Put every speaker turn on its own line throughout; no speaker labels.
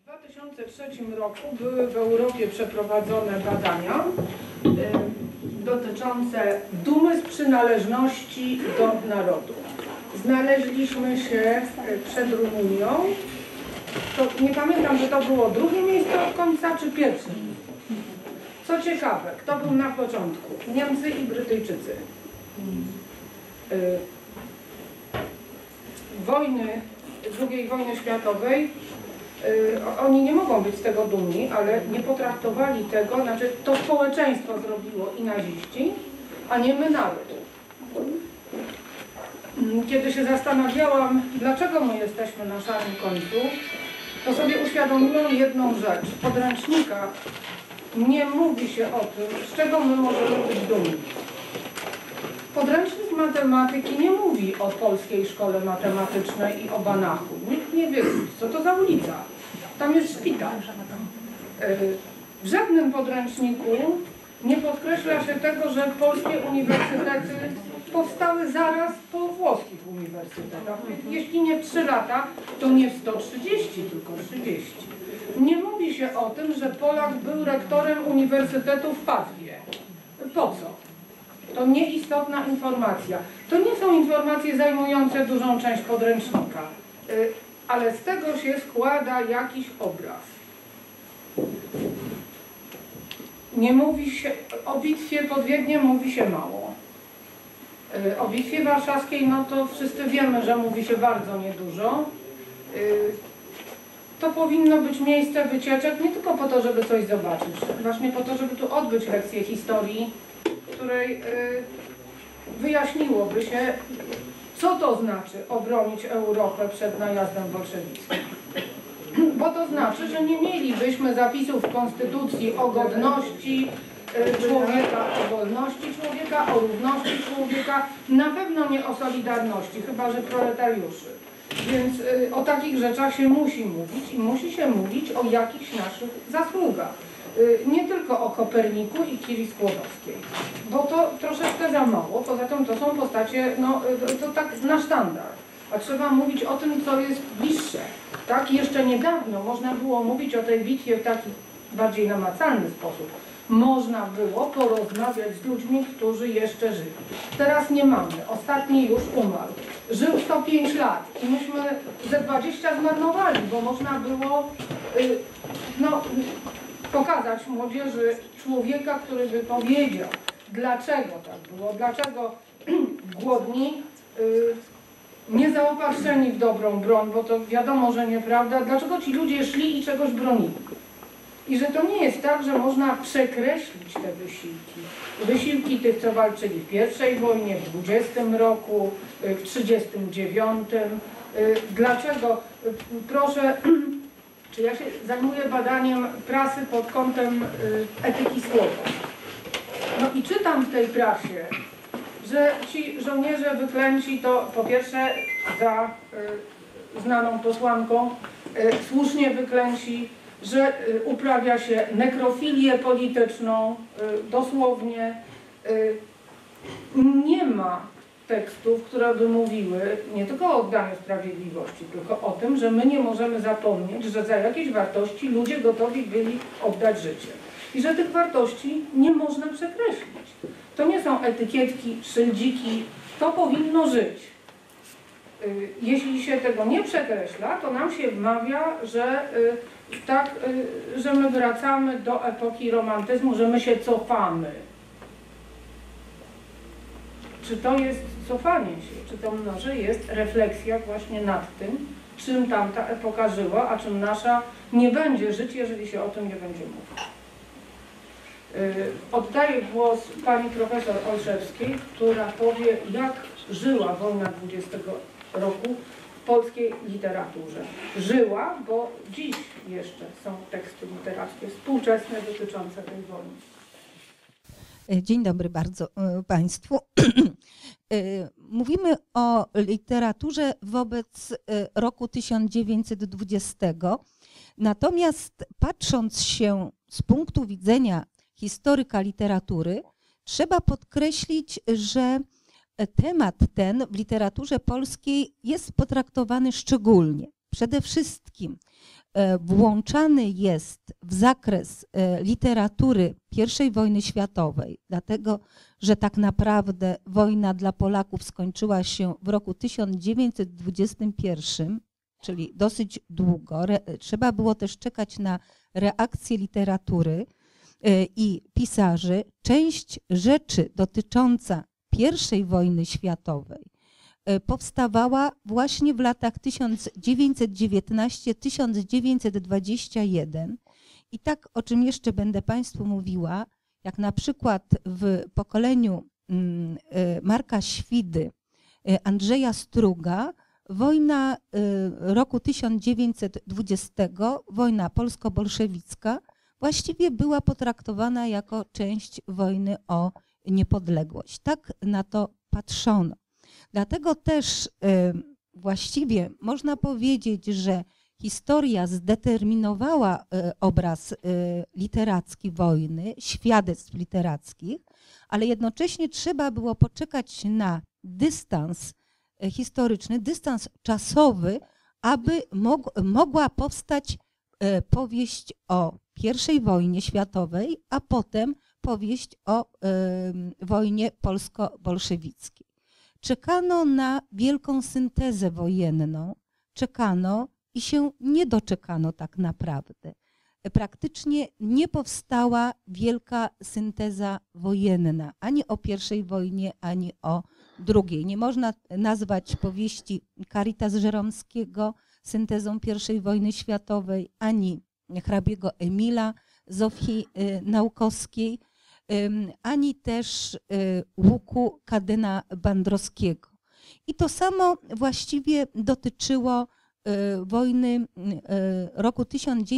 2003 roku były w Europie przeprowadzone badania dotyczące dumy z przynależności do narodu. Znaleźliśmy się przed Rumunią. To nie pamiętam, że to było drugie miejsce od końca, czy pierwsze. Co ciekawe, kto był na początku? Niemcy i Brytyjczycy. II wojny światowej, oni nie mogą być z tego dumni, ale nie potraktowali tego, znaczy to społeczeństwo zrobiło i naziści, a nie my naród. Kiedy się zastanawiałam, dlaczego my jesteśmy na szarym końcu, to sobie uświadomiłam jedną rzecz. W podręcznikach nie mówi się o tym, z czego my możemy być dumni. Podręcznik matematyki nie mówi o polskiej szkole matematycznej i o Banachu. Nikt nie wie, co to za ulica. Tam jest szpital. W żadnym podręczniku nie podkreśla się tego, że polskie uniwersytety powstały zaraz po włoskich uniwersytetach. Jeśli nie 3 lata, to nie w 130, tylko 30. Nie mówi się o tym, że Polak był rektorem Uniwersytetu w Padwie. Po co? To nieistotna informacja. To nie są informacje zajmujące dużą część podręcznika, ale z tego się składa jakiś obraz. Nie mówi się, o bitwie pod Wiedniem mówi się mało. O bitwie warszawskiej, no to wszyscy wiemy, że mówi się bardzo niedużo. To powinno być miejsce wycieczek nie tylko po to, żeby coś zobaczyć, właśnie po to, żeby tu odbyć lekcję historii, w której wyjaśniłoby się, co to znaczy obronić Europę przed najazdem bolszewickim. Bo to znaczy, że nie mielibyśmy zapisów w Konstytucji o godności człowieka, o wolności człowieka, o równości człowieka, na pewno nie o solidarności, chyba że proletariuszy. Więc o takich rzeczach się musi mówić i musi się mówić o jakichś naszych zasługach. Nie tylko o Koperniku i Curie Skłodowskiej, bo to troszeczkę za mało, poza tym to są postacie, no to tak na sztandar, a trzeba mówić o tym, co jest bliższe. Tak, jeszcze niedawno można było mówić o tej bitwie w taki bardziej namacalny sposób. Można było porozmawiać z ludźmi, którzy jeszcze żyli. Teraz nie mamy. Ostatni już umarł. Żył 105 lat i myśmy ze 20 zmarnowali, bo można było pokazać młodzieży człowieka, który by powiedział, dlaczego tak było, dlaczego głodni, niezaopatrzeni w dobrą broń, bo to wiadomo, że nieprawda, dlaczego ci ludzie szli i czegoś bronili. I że to nie jest tak, że można przekreślić te wysiłki. Wysiłki tych, co walczyli w I wojnie, w 20 roku, w 39. Dlaczego? Proszę, czy ja się zajmuję badaniem prasy pod kątem etyki słowa. No i czytam w tej prasie, że ci żołnierze wyklęci to po pierwsze za znaną posłanką, słusznie wyklęci, że uprawia się nekrofilię polityczną, dosłownie. Nie ma tekstów, które by mówiły nie tylko o oddaniu sprawiedliwości, tylko o tym, że my nie możemy zapomnieć, że za jakieś wartości ludzie gotowi byli oddać życie. I że tych wartości nie można przekreślić. To nie są etykietki, szyldiki, to powinno żyć. Jeśli się tego nie przekreśla, to nam się wmawia, że że my wracamy do epoki romantyzmu, że my się cofamy. Czy to jest cofanie się? Czy to może jest refleksja właśnie nad tym, czym tamta epoka żyła, a czym nasza nie będzie żyć, jeżeli się o tym nie będzie mówić? Oddaję głos pani profesor Olszewskiej, która powie, jak żyła wojna 20 roku w polskiej literaturze. Żyła, bo dziś jeszcze są teksty literackie współczesne dotyczące tej wojny.
Dzień dobry bardzo Państwu. Mówimy o literaturze wobec roku 1920. Natomiast patrząc się z punktu widzenia historyka literatury, trzeba podkreślić, że temat ten w literaturze polskiej jest potraktowany szczególnie. Przede wszystkim włączany jest w zakres literatury I wojny światowej, dlatego że tak naprawdę wojna dla Polaków skończyła się w roku 1921, czyli dosyć długo. Trzeba było też czekać na reakcję literatury i pisarzy. Część rzeczy dotycząca I wojny światowej powstawała właśnie w latach 1919-1921 i tak, o czym jeszcze będę Państwu mówiła, jak na przykład w pokoleniu Marka Świdy, Andrzeja Struga, wojna roku 1920, wojna polsko-bolszewicka, właściwie była potraktowana jako część wojny o niepodległość. Tak na to patrzono. Dlatego też właściwie można powiedzieć, że historia zdeterminowała obraz literacki wojny, świadectw literackich, ale jednocześnie trzeba było poczekać na dystans historyczny, dystans czasowy, aby mogła powstać powieść o I wojnie światowej, a potem powieść o wojnie polsko-bolszewickiej. Czekano na wielką syntezę wojenną, czekano i się nie doczekano tak naprawdę. Praktycznie nie powstała wielka synteza wojenna, ani o I wojnie, ani o II. Nie można nazwać powieści Caritas Żeromskiego syntezą I wojny światowej, ani hrabiego Emila, Zofii Naukowskiej, ani też Łuku Kadyna Bandrowskiego. I to samo właściwie dotyczyło wojny roku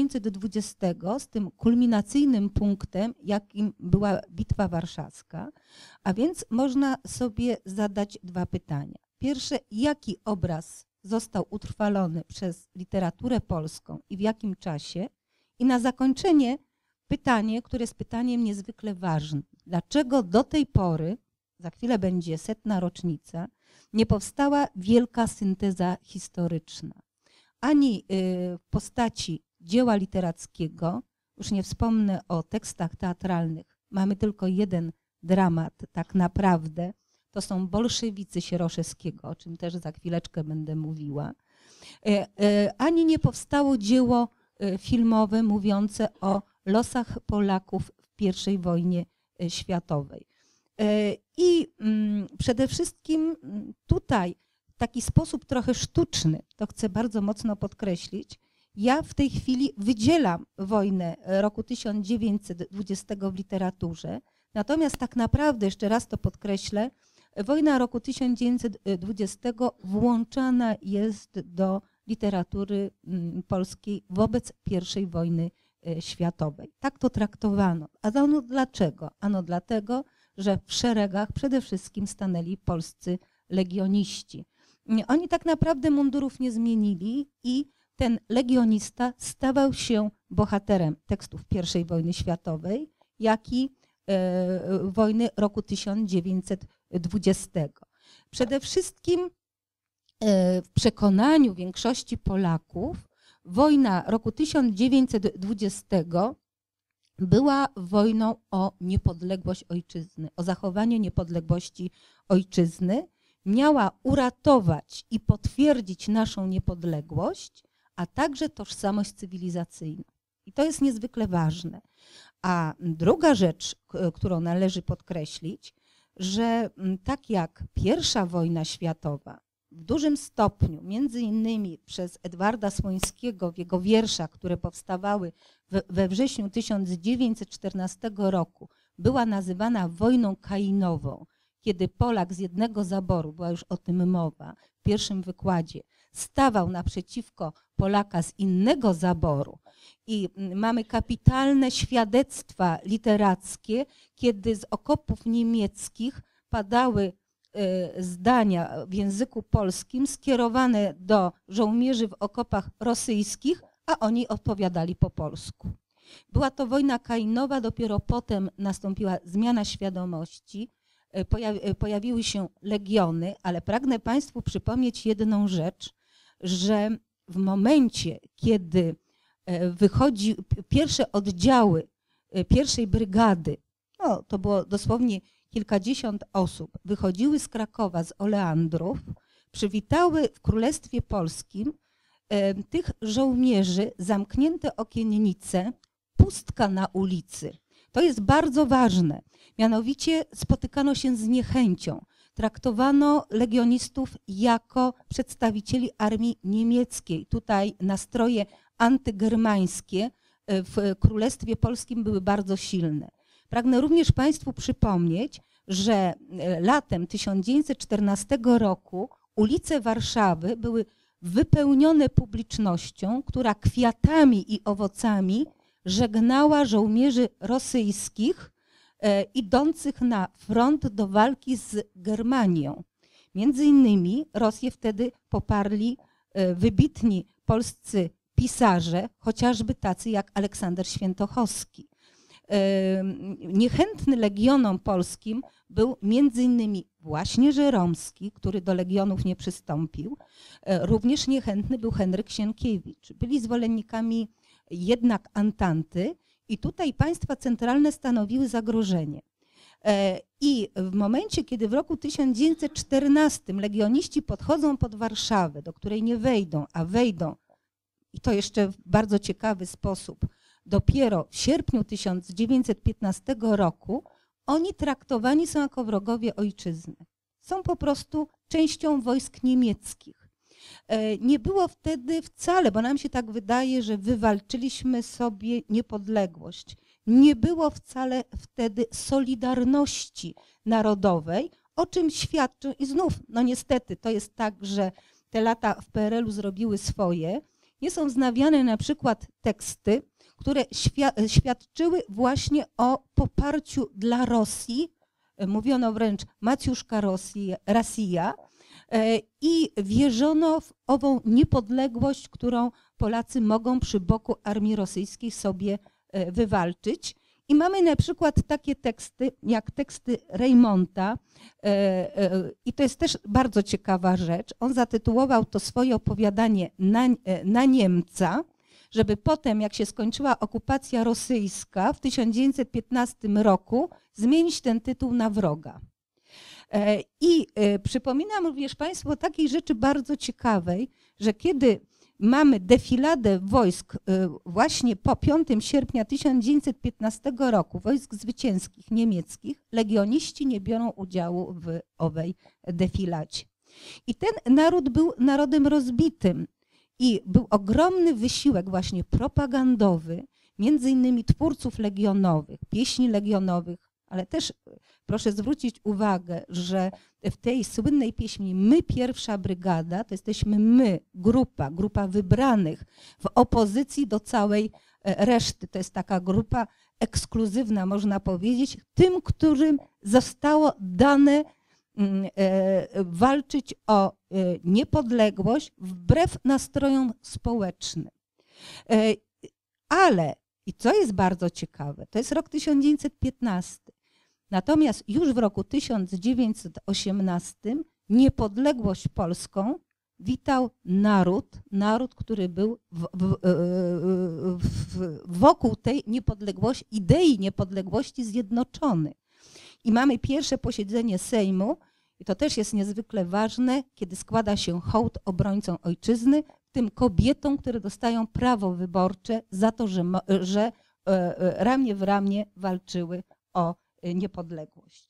1920 z tym kulminacyjnym punktem, jakim była Bitwa Warszawska, a więc można sobie zadać dwa pytania. Pierwsze, jaki obraz został utrwalony przez literaturę polską i w jakim czasie? I na zakończenie pytanie, które jest pytaniem niezwykle ważnym. Dlaczego do tej pory, za chwilę będzie 100. rocznica, nie powstała wielka synteza historyczna? Ani w postaci dzieła literackiego, już nie wspomnę o tekstach teatralnych, mamy tylko jeden dramat tak naprawdę, to są Bolszewicy Sieroszewskiego, o czym też za chwileczkę będę mówiła, ani nie powstało dzieło filmowe mówiące o losach Polaków w I wojnie światowej. I przede wszystkim tutaj w taki sposób trochę sztuczny, to chcę bardzo mocno podkreślić, ja w tej chwili wydzielam wojnę roku 1920 w literaturze, natomiast tak naprawdę, jeszcze raz to podkreślę, wojna roku 1920 włączana jest do literatury polskiej wobec I wojny światowej. Tak to traktowano. A ano dlaczego? Ano dlatego, że w szeregach przede wszystkim stanęli polscy legioniści. Oni tak naprawdę mundurów nie zmienili i ten legionista stawał się bohaterem tekstów I wojny światowej, jak i wojny roku 1920. Przede wszystkim w przekonaniu większości Polaków wojna roku 1920 była wojną o niepodległość ojczyzny, o zachowanie niepodległości ojczyzny. Miała uratować i potwierdzić naszą niepodległość, a także tożsamość cywilizacyjną. I to jest niezwykle ważne. A druga rzecz, którą należy podkreślić, że tak jak I wojna światowa w dużym stopniu, między innymi przez Edwarda Słońskiego w jego wierszach, które powstawały we wrześniu 1914 roku, była nazywana wojną kainową, kiedy Polak z jednego zaboru, była już o tym mowa w pierwszym wykładzie, stawał naprzeciwko Polaka z innego zaboru. I mamy kapitalne świadectwa literackie, kiedy z okopów niemieckich padały zdania w języku polskim skierowane do żołnierzy w okopach rosyjskich, a oni odpowiadali po polsku. Była to wojna kainowa, dopiero potem nastąpiła zmiana świadomości, pojawiły się legiony, ale pragnę Państwu przypomnieć jedną rzecz, że w momencie, kiedy wychodzi, pierwsze oddziały pierwszej brygady, no, to było dosłownie kilkadziesiąt osób, wychodziły z Krakowa, z Oleandrów, przywitały w Królestwie Polskim tych żołnierzy, zamknięte okiennice, pustka na ulicy. To jest bardzo ważne. Mianowicie spotykano się z niechęcią. Traktowano legionistów jako przedstawicieli armii niemieckiej. Tutaj nastroje antygermańskie w Królestwie Polskim były bardzo silne. Pragnę również Państwu przypomnieć, że latem 1914 roku ulice Warszawy były wypełnione publicznością, która kwiatami i owocami żegnała żołnierzy rosyjskich idących na front do walki z Germanią. Między innymi Rosję wtedy poparli wybitni polscy pisarze, chociażby tacy jak Aleksander Świętochowski. Niechętny legionom polskim był między innymi właśnie Żeromski, który do legionów nie przystąpił. Również niechętny był Henryk Sienkiewicz. Byli zwolennikami jednak Antanty i tutaj państwa centralne stanowiły zagrożenie. I w momencie, kiedy w roku 1914 legioniści podchodzą pod Warszawę, do której nie wejdą, a wejdą, i to jeszcze w bardzo ciekawy sposób, dopiero w sierpniu 1915 roku, oni traktowani są jako wrogowie ojczyzny. Są po prostu częścią wojsk niemieckich. Nie było wtedy wcale, bo nam się tak wydaje, że wywalczyliśmy sobie niepodległość. Nie było wcale wtedy solidarności narodowej, o czym świadczą i znów, no niestety, to jest tak, że te lata w PRL-u zrobiły swoje. Nie są wznawiane na przykład teksty, które świadczyły właśnie o poparciu dla Rosji, mówiono wręcz Maciuszka Rosja, i wierzono w ową niepodległość, którą Polacy mogą przy boku armii rosyjskiej sobie wywalczyć. I mamy na przykład takie teksty, jak teksty Reymonta, i to jest też bardzo ciekawa rzecz. On zatytułował to swoje opowiadanie na Niemca, żeby potem, jak się skończyła okupacja rosyjska w 1915 roku, zmienić ten tytuł na Wroga. I przypominam również Państwu o takiej rzeczy bardzo ciekawej, że kiedy mamy defiladę wojsk właśnie po 5 sierpnia 1915 roku, wojsk zwycięskich niemieckich, legioniści nie biorą udziału w owej defiladzie. I ten naród był narodem rozbitym i był ogromny wysiłek właśnie propagandowy, między innymi twórców legionowych, pieśni legionowych, ale też proszę zwrócić uwagę, że w tej słynnej pieśni My, pierwsza brygada, to jesteśmy my, grupa wybranych w opozycji do całej reszty. To jest taka grupa ekskluzywna, można powiedzieć, tym, którym zostało dane walczyć o niepodległość wbrew nastrojom społecznym. Ale, i co jest bardzo ciekawe, to jest rok 1915. Natomiast już w roku 1918 niepodległość polską witał naród, który był wokół tej niepodległości, idei niepodległości zjednoczony. I mamy pierwsze posiedzenie Sejmu, i to też jest niezwykle ważne, kiedy składa się hołd obrońcom ojczyzny, tym kobietom, które dostają prawo wyborcze za to, że ramię w ramię walczyły o niepodległość.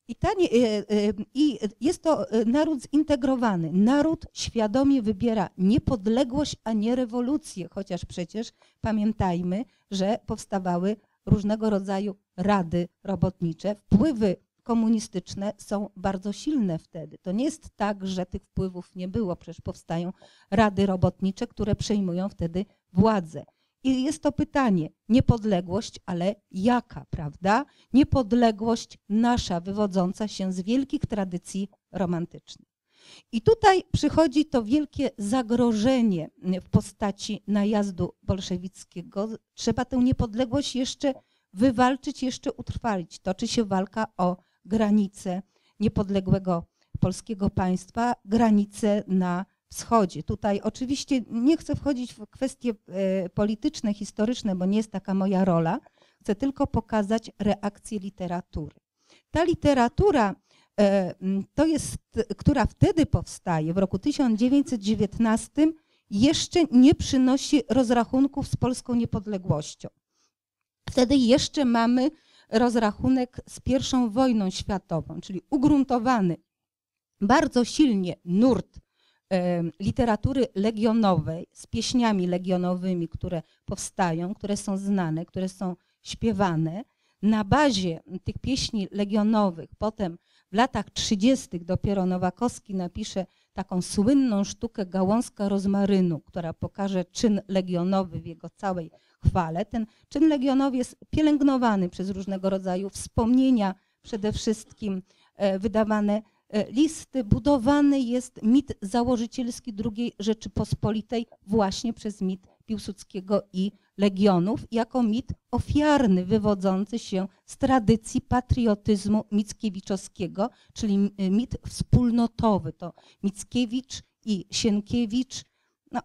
I jest to naród zintegrowany. Naród świadomie wybiera niepodległość, a nie rewolucję, chociaż przecież pamiętajmy, że powstawały różnego rodzaju rady robotnicze. Wpływy komunistyczne są bardzo silne wtedy. To nie jest tak, że tych wpływów nie było, przecież powstają rady robotnicze, które przejmują wtedy władzę. I jest to pytanie, niepodległość, ale jaka, prawda? Niepodległość nasza, wywodząca się z wielkich tradycji romantycznych. I tutaj przychodzi to wielkie zagrożenie w postaci najazdu bolszewickiego. Trzeba tę niepodległość jeszcze wywalczyć, jeszcze utrwalić. Toczy się walka o granice niepodległego polskiego państwa, granice na Wschodzie. Tutaj oczywiście nie chcę wchodzić w kwestie polityczne, historyczne, bo nie jest taka moja rola. Chcę tylko pokazać reakcję literatury. Ta literatura, to jest, która wtedy powstaje, w roku 1919, jeszcze nie przynosi rozrachunków z polską niepodległością. Wtedy jeszcze mamy rozrachunek z I wojną światową, czyli ugruntowany bardzo silnie nurt literatury legionowej z pieśniami legionowymi, które powstają, które są znane, które są śpiewane. Na bazie tych pieśni legionowych potem w latach 30. dopiero Nowakowski napisze taką słynną sztukę Gałązka rozmarynu, która pokaże czyn legionowy w jego całej chwale. Ten czyn legionowy jest pielęgnowany przez różnego rodzaju wspomnienia, przede wszystkim wydawane listy. Budowany jest mit założycielski II Rzeczypospolitej właśnie przez mit Piłsudskiego i Legionów, jako mit ofiarny, wywodzący się z tradycji patriotyzmu mickiewiczowskiego, czyli mit wspólnotowy. To Mickiewicz i Sienkiewicz, no,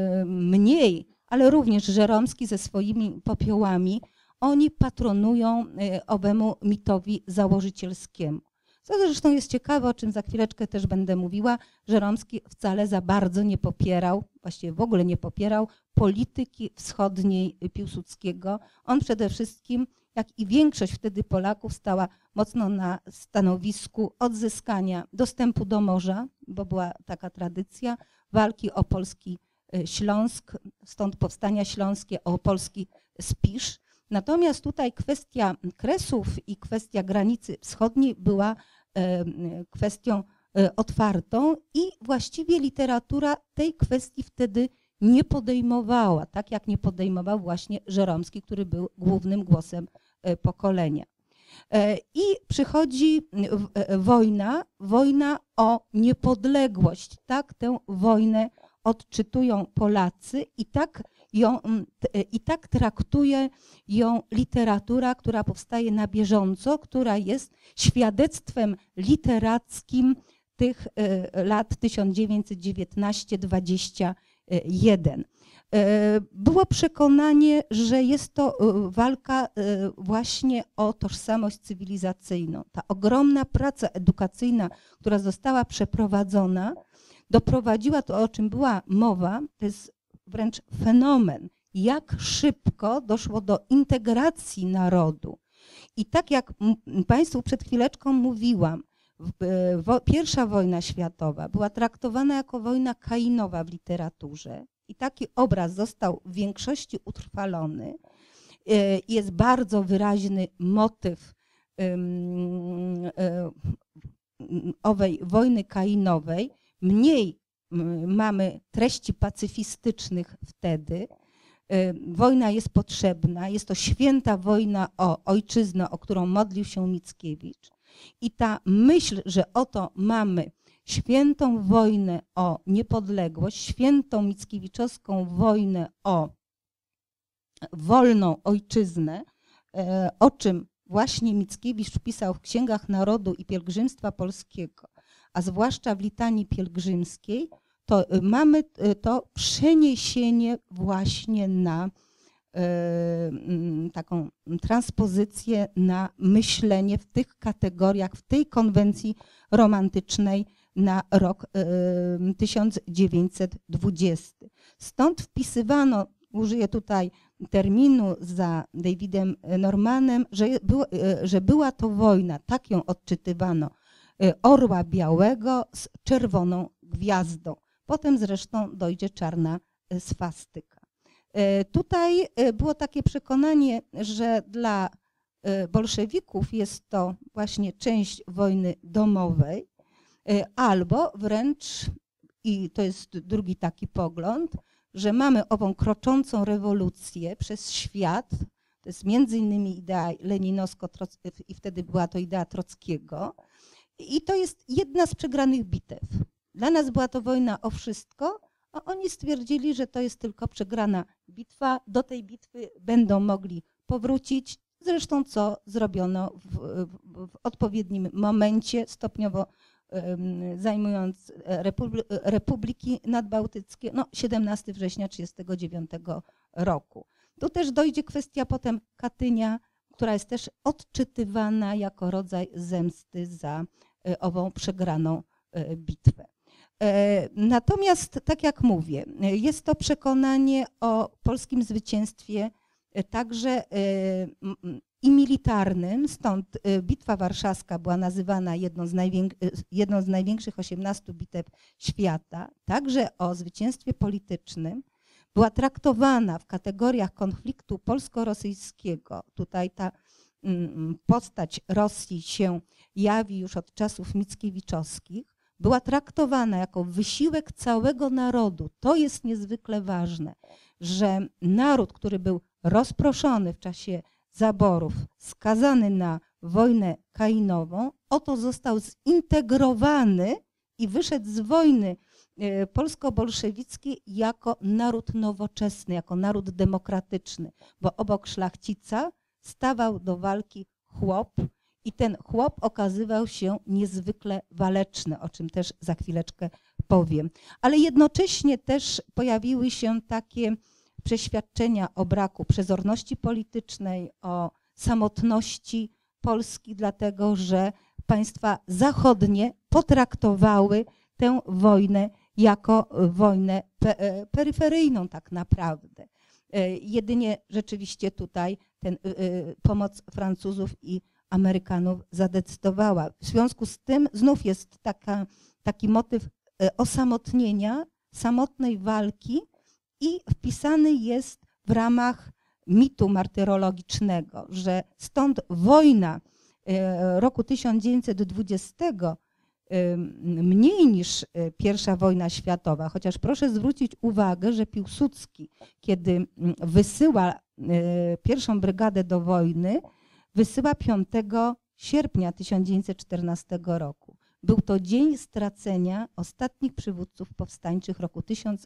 mniej, ale również Żeromski ze swoimi popiołami, oni patronują owemu mitowi założycielskiemu. Co zresztą jest ciekawe, o czym za chwileczkę też będę mówiła, Żeromski wcale za bardzo nie popierał, właściwie w ogóle nie popierał polityki wschodniej Piłsudskiego. On przede wszystkim, jak i większość wtedy Polaków, stała mocno na stanowisku odzyskania dostępu do morza, bo była taka tradycja, walki o polski Śląsk, stąd powstania śląskie, o polski Spisz. Natomiast tutaj kwestia Kresów i kwestia granicy wschodniej była kwestią otwartą i właściwie literatura tej kwestii wtedy nie podejmowała, tak jak nie podejmował właśnie Żeromski, który był głównym głosem pokolenia. I przychodzi wojna o niepodległość. Tak tę wojnę odczytują Polacy i tak traktuje ją literatura, która powstaje na bieżąco, która jest świadectwem literackim tych lat 1919-21. Było przekonanie, że jest to walka właśnie o tożsamość cywilizacyjną. Ta ogromna praca edukacyjna, która została przeprowadzona, doprowadziła to, o czym była mowa, to jest wręcz fenomen, jak szybko doszło do integracji narodu. I tak jak Państwu przed chwileczką mówiłam, I wojna światowa była traktowana jako wojna kainowa w literaturze i taki obraz został w większości utrwalony. Jest bardzo wyraźny motyw owej wojny kainowej. Mniej mamy treści pacyfistycznych wtedy. Wojna jest potrzebna, jest to święta wojna o ojczyznę, o którą modlił się Mickiewicz. I ta myśl, że oto mamy świętą wojnę o niepodległość, świętą mickiewiczowską wojnę o wolną ojczyznę, o czym właśnie Mickiewicz pisał w Księgach Narodu i Pielgrzymstwa Polskiego, a zwłaszcza w Litanii Pielgrzymskiej, to mamy to przeniesienie właśnie na taką transpozycję, na myślenie w tych kategoriach, w tej konwencji romantycznej na rok 1920. Stąd wpisywano, użyję tutaj terminu za Davidem Normanem, że była to wojna, tak ją odczytywano, orła białego z czerwoną gwiazdą. Potem zresztą dojdzie czarna swastyka. Tutaj było takie przekonanie, że dla bolszewików jest to właśnie część wojny domowej, albo wręcz, i to jest drugi taki pogląd, że mamy ową kroczącą rewolucję przez świat, to jest między innymi idea leninowsko-trockiego i wtedy była to idea Trockiego, i to jest jedna z przegranych bitew. Dla nas była to wojna o wszystko, a oni stwierdzili, że to jest tylko przegrana bitwa. Do tej bitwy będą mogli powrócić. Zresztą co zrobiono w odpowiednim momencie, stopniowo zajmując Republiki Nadbałtyckie, 17 września 1939 roku. Tu też dojdzie kwestia potem Katynia, która jest też odczytywana jako rodzaj zemsty za ową przegraną bitwę. Natomiast, tak jak mówię, jest to przekonanie o polskim zwycięstwie także i militarnym, stąd Bitwa Warszawska była nazywana jedną z największych 18 bitew świata, także o zwycięstwie politycznym. Była traktowana w kategoriach konfliktu polsko-rosyjskiego. Tutaj ta postać Rosji się jawi już od czasów mickiewiczowskich. Była traktowana jako wysiłek całego narodu. To jest niezwykle ważne, że naród, który był rozproszony w czasie zaborów, skazany na wojnę kainową, oto został zintegrowany i wyszedł z wojny polsko-bolszewickiej jako naród nowoczesny, jako naród demokratyczny, bo obok szlachcica stawał do walki chłop i ten chłop okazywał się niezwykle waleczny, o czym też za chwileczkę powiem. Ale jednocześnie też pojawiły się takie przeświadczenia o braku przezorności politycznej, o samotności Polski, dlatego że państwa zachodnie potraktowały tę wojnę jako wojnę peryferyjną tak naprawdę. Jedynie rzeczywiście tutaj pomoc Francuzów i Amerykanów zadecydowała. W związku z tym znów jest taki motyw osamotnienia, samotnej walki i wpisany jest w ramach mitu martyrologicznego, że stąd wojna roku 1920 mniej niż I wojna światowa, chociaż proszę zwrócić uwagę, że Piłsudski, kiedy wysyła pierwszą brygadę do wojny, wysyła 5 sierpnia 1914 roku. Był to dzień stracenia ostatnich przywódców powstańczych roku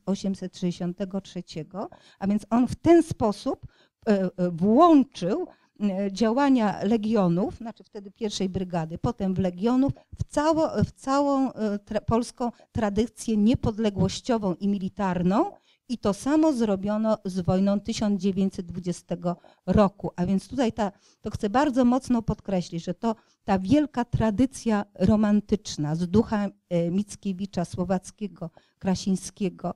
1863, a więc on w ten sposób włączył działania legionów, znaczy wtedy pierwszej brygady, potem w legionów, w całą polską tradycję niepodległościową i militarną i to samo zrobiono z wojną 1920 roku. A więc tutaj to chcę bardzo mocno podkreślić, że ta wielka tradycja romantyczna z ducha Mickiewicza, Słowackiego, Krasińskiego,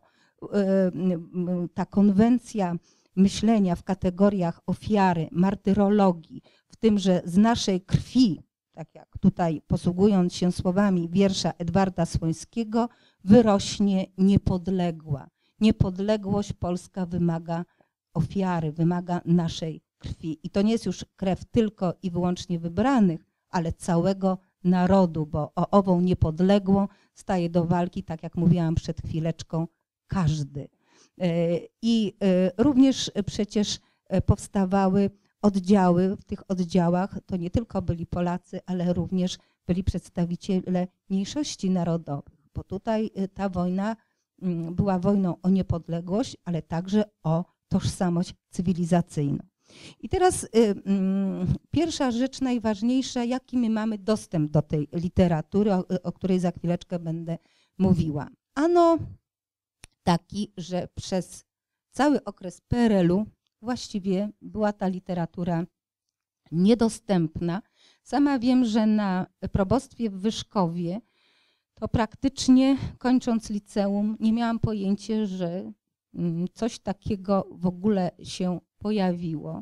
ta konwencja myślenia w kategoriach ofiary, martyrologii, w tym, że z naszej krwi, tak jak tutaj posługując się słowami wiersza Edwarda Słońskiego, wyrośnie niepodległa. Niepodległość polska wymaga ofiary, wymaga naszej krwi. I to nie jest już krew tylko i wyłącznie wybranych, ale całego narodu, bo o ową niepodległą staje do walki, tak jak mówiłam przed chwileczką, każdy. I również przecież powstawały oddziały. W tych oddziałach to nie tylko byli Polacy, ale również byli przedstawiciele mniejszości narodowych, bo tutaj ta wojna była wojną o niepodległość, ale także o tożsamość cywilizacyjną. I teraz pierwsza rzecz najważniejsza, jaki my mamy dostęp do tej literatury, o której za chwileczkę będę mówiła. Ano taki, że przez cały okres PRL-u właściwie była ta literatura niedostępna. Sama wiem, że na probostwie w Wyszkowie to praktycznie kończąc liceum nie miałam pojęcia, że coś takiego w ogóle się pojawiło.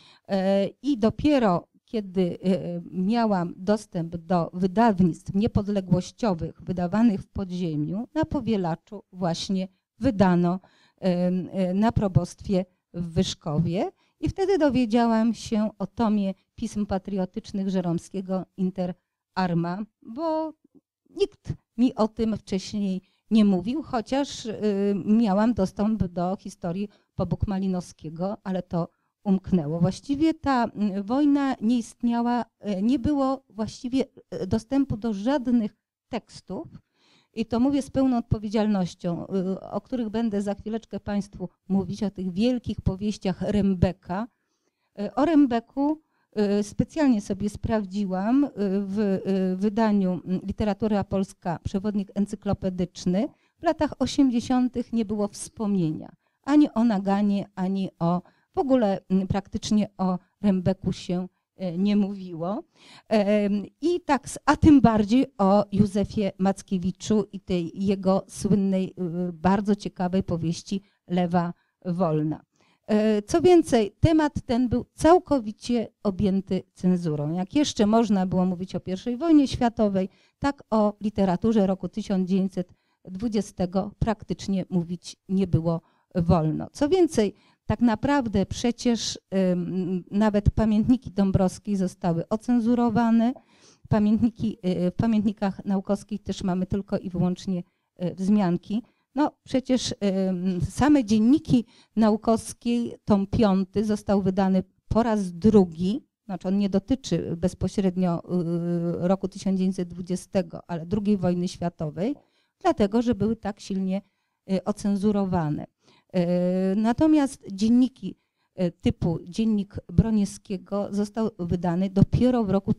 I dopiero kiedy miałam dostęp do wydawnictw niepodległościowych wydawanych w podziemiu, na Powielaczu właśnie wydano na probostwie w Wyszkowie i wtedy dowiedziałam się o tomie pism patriotycznych Żeromskiego Inter Arma, bo nikt mi o tym wcześniej nie mówił, chociaż miałam dostęp do historii Pobuk-Malinowskiego, ale to umknęło. Właściwie ta wojna nie istniała, nie było właściwie dostępu do żadnych tekstów i to mówię z pełną odpowiedzialnością, o których będę za chwileczkę Państwu mówić, o tych wielkich powieściach Rembeka. O Rembeku specjalnie sobie sprawdziłam w wydaniu Literatura Polska, przewodnik encyklopedyczny, w latach 80. nie było wspomnienia ani o Naganie, ani w ogóle praktycznie o Rembecku się nie mówiło. A tym bardziej o Józefie Mackiewiczu i tej jego słynnej, bardzo ciekawej powieści Lewa Wolna. Co więcej, temat ten był całkowicie objęty cenzurą. Jak jeszcze można było mówić o I wojnie światowej, tak o literaturze roku 1920 praktycznie mówić nie było wolno. Co więcej, tak naprawdę przecież nawet pamiętniki Dąbrowskiej zostały ocenzurowane. W pamiętnikach naukowskich też mamy tylko i wyłącznie wzmianki. No przecież same dzienniki naukowskiej, tom 5 został wydany po raz drugi, znaczy on nie dotyczy bezpośrednio roku 1920, ale II wojny światowej, dlatego że były tak silnie ocenzurowane. Natomiast dzienniki typu Dziennik Broniewskiego został wydany dopiero w roku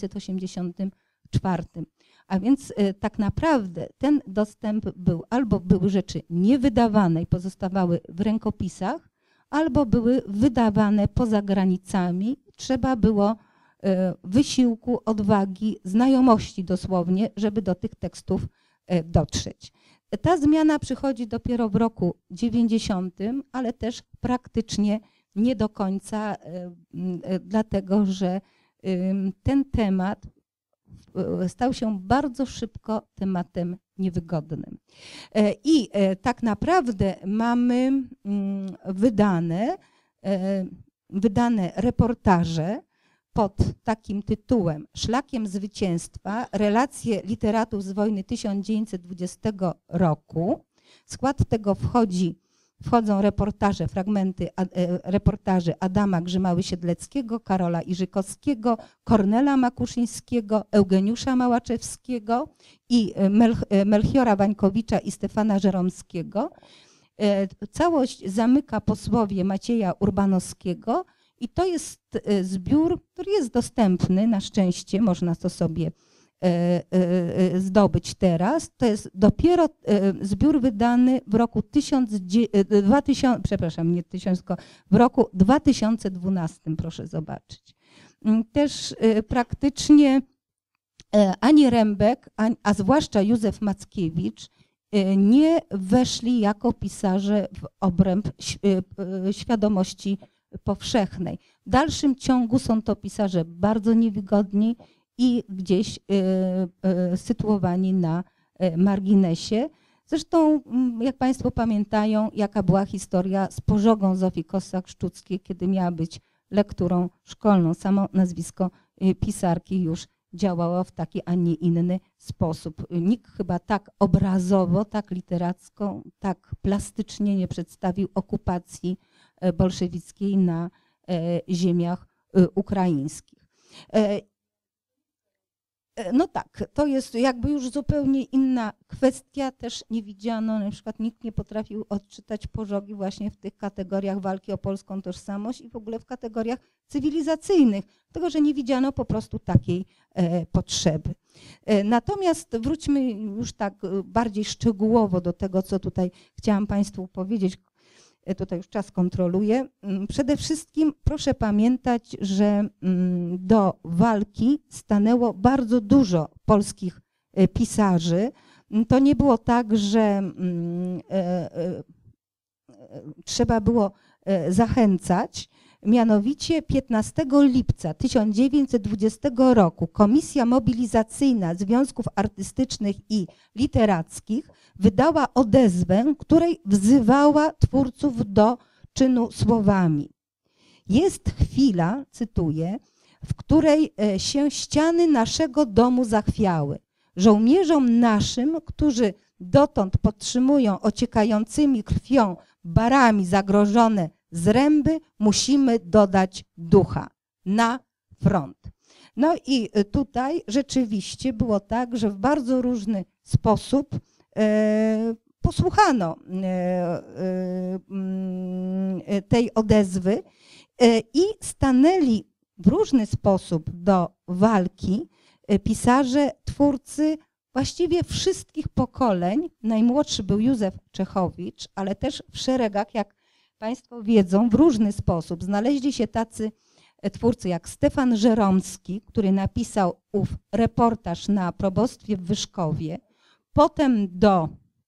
1984. A więc tak naprawdę ten dostęp był, albo były rzeczy niewydawane i pozostawały w rękopisach, albo były wydawane poza granicami. Trzeba było wysiłku, odwagi, znajomości dosłownie, żeby do tych tekstów dotrzeć. Ta zmiana przychodzi dopiero w roku 90, ale też praktycznie nie do końca, dlatego że ten temat stał się bardzo szybko tematem niewygodnym. I tak naprawdę mamy wydane reportaże pod takim tytułem Szlakiem zwycięstwa, relacje literatów z wojny 1920 roku. W skład tego wchodzą reportaże, fragmenty reportaży Adama Grzymały-Siedleckiego, Karola Iżykowskiego, Kornela Makuszyńskiego, Eugeniusza Małaczewskiego i Melchiora Wańkowicza i Stefana Żeromskiego. Całość zamyka posłowie Macieja Urbanowskiego i to jest zbiór, który jest dostępny, na szczęście można to sobie zdobyć teraz. To jest dopiero zbiór wydany w roku 2012, proszę zobaczyć. Też praktycznie ani Rembek, a zwłaszcza Józef Mackiewicz nie weszli jako pisarze w obręb świadomości powszechnej. W dalszym ciągu są to pisarze bardzo niewygodni i gdzieś sytuowani na marginesie. Zresztą, jak Państwo pamiętają, jaka była historia z pożogą Zofii Kossak-Szczuckiej, kiedy miała być lekturą szkolną. Samo nazwisko pisarki już działało w taki, a nie inny sposób. Nikt chyba tak obrazowo, tak literacko, tak plastycznie nie przedstawił okupacji bolszewickiej na ziemiach ukraińskich. No tak, to jest jakby już zupełnie inna kwestia. Też nie widziano, na przykład nikt nie potrafił odczytać pożogi właśnie w tych kategoriach walki o polską tożsamość i w ogóle w kategoriach cywilizacyjnych, dlatego że nie widziano po prostu takiej potrzeby. Natomiast wróćmy już tak bardziej szczegółowo do tego, co tutaj chciałam Państwu powiedzieć. Tutaj już czas kontroluję. Przede wszystkim proszę pamiętać, że do walki stanęło bardzo dużo polskich pisarzy. To nie było tak, że trzeba było zachęcać. Mianowicie 15 lipca 1920 roku Komisja Mobilizacyjna Związków Artystycznych i Literackich wydała odezwę, której wzywała twórców do czynu słowami. Jest chwila, cytuję, w której się ściany naszego domu zachwiały. Żołnierzom naszym, którzy dotąd podtrzymują ociekającymi krwią barami zagrożone zręby, musimy dodać ducha na front. No i tutaj rzeczywiście było tak, że w bardzo różny sposób posłuchano tej odezwy i stanęli w różny sposób do walki pisarze, twórcy właściwie wszystkich pokoleń. Najmłodszy był Józef Czechowicz, ale też w szeregach, jak Państwo wiedzą, w różny sposób znaleźli się tacy twórcy jak Stefan Żeromski, który napisał ów reportaż na probostwie w Wyszkowie. Potem do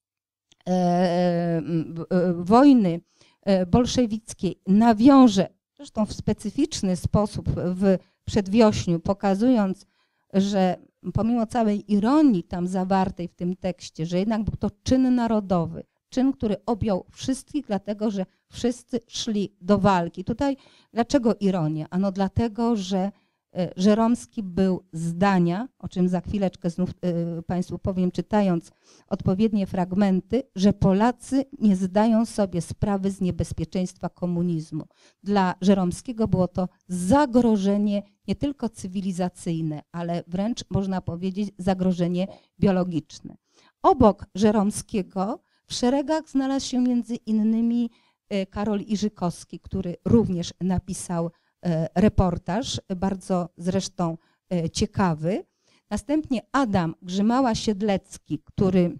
wojny bolszewickiej nawiąże, zresztą w specyficzny sposób w Przedwiośniu, pokazując, że pomimo całej ironii tam zawartej w tym tekście, że jednak był to czyn narodowy, czyn, który objął wszystkich, dlatego że wszyscy szli do walki. Tutaj dlaczego ironia? Ano dlatego, że Żeromski był zdania, o czym za chwileczkę znów Państwu powiem, czytając odpowiednie fragmenty, że Polacy nie zdają sobie sprawy z niebezpieczeństwa komunizmu. Dla Żeromskiego było to zagrożenie nie tylko cywilizacyjne, ale wręcz można powiedzieć zagrożenie biologiczne. Obok Żeromskiego w szeregach znalazł się między innymi Karol Iżykowski, który również napisał reportaż, bardzo zresztą ciekawy. Następnie Adam Grzymała-Siedlecki, który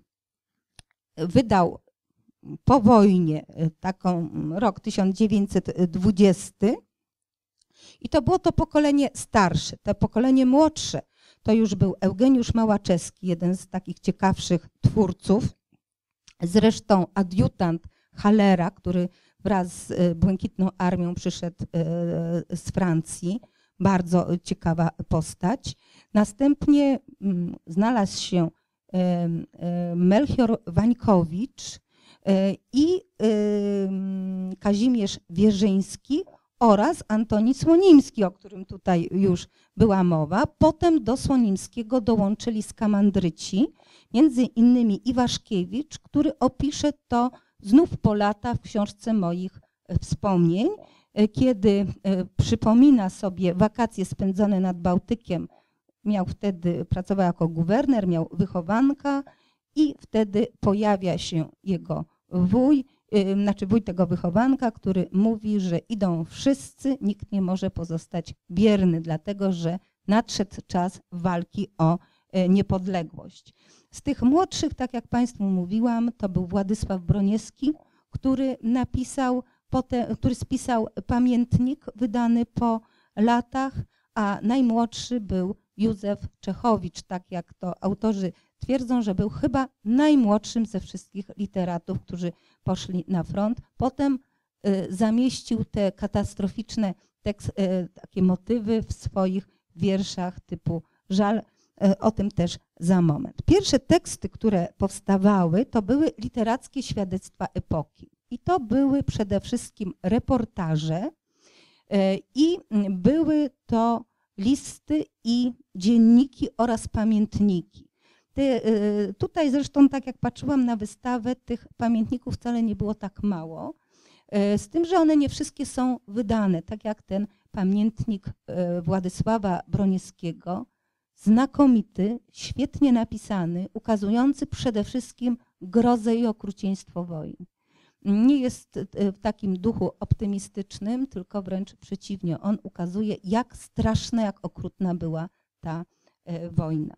wydał po wojnie taką rok 1920 i to było to pokolenie starsze. To pokolenie młodsze to już był Eugeniusz Małaczewski, jeden z takich ciekawszych twórców, zresztą adiutant Hallera, który wraz z Błękitną Armią przyszedł z Francji. Bardzo ciekawa postać. Następnie znalazł się Melchior Wańkowicz i Kazimierz Wierzyński oraz Antoni Słonimski, o którym tutaj już była mowa. Potem do Słonimskiego dołączyli skamandryci, między innymi Iwaszkiewicz, który opisze to znów po latach w książce moich wspomnień, kiedy przypomina sobie wakacje spędzone nad Bałtykiem. Pracował jako guwerner, miał wychowanka i wtedy pojawia się jego wuj tego wychowanka, który mówi, że idą wszyscy, nikt nie może pozostać bierny, dlatego że nadszedł czas walki o niepodległość. Z tych młodszych, tak jak Państwu mówiłam, to był Władysław Broniewski, który spisał pamiętnik wydany po latach, a najmłodszy był Józef Czechowicz, tak jak to autorzy twierdzą, że był chyba najmłodszym ze wszystkich literatów, którzy poszli na front. Potem zamieścił te katastroficzne takie motywy w swoich wierszach typu Żal. O tym też za moment. Pierwsze teksty, które powstawały, to były literackie świadectwa epoki. I to były przede wszystkim reportaże i były to listy i dzienniki oraz pamiętniki. Tutaj zresztą, tak jak patrzyłam na wystawę, tych pamiętników wcale nie było tak mało, z tym, że one nie wszystkie są wydane, tak jak ten pamiętnik Władysława Broniewskiego, znakomity, świetnie napisany, ukazujący przede wszystkim grozę i okrucieństwo wojny. Nie jest w takim duchu optymistycznym, tylko wręcz przeciwnie. On ukazuje, jak straszna, jak okrutna była ta wojna.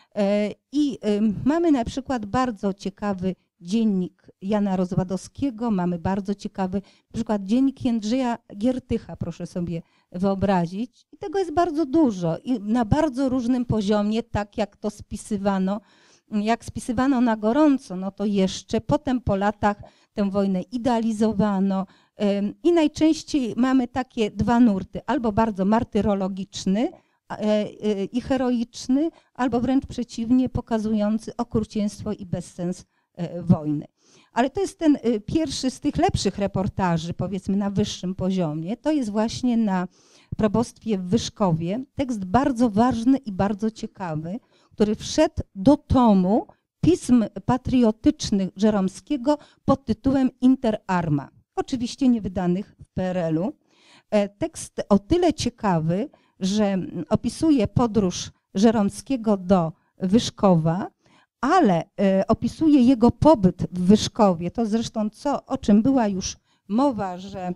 I mamy na przykład bardzo ciekawy dziennik Jana Rozwadowskiego, mamy bardzo ciekawy na przykład dziennik Jędrzeja Giertycha, proszę sobie wyobrazić. I tego jest bardzo dużo i na bardzo różnym poziomie, tak jak to spisywano. Jak spisywano na gorąco, no to jeszcze potem po latach tę wojnę idealizowano i najczęściej mamy takie dwa nurty, albo bardzo martyrologiczny i heroiczny, albo wręcz przeciwnie, pokazujący okrucieństwo i bezsens wojny. Ale to jest ten pierwszy z tych lepszych reportaży, powiedzmy na wyższym poziomie. To jest właśnie na probostwie w Wyszkowie. Tekst bardzo ważny i bardzo ciekawy, który wszedł do tomu pism patriotycznych Żeromskiego pod tytułem Inter Arma. Oczywiście nie wydanych w PRL-u. Tekst o tyle ciekawy, że opisuje podróż Żeromskiego do Wyszkowa, ale opisuje jego pobyt w Wyszkowie. To zresztą o czym była już mowa, że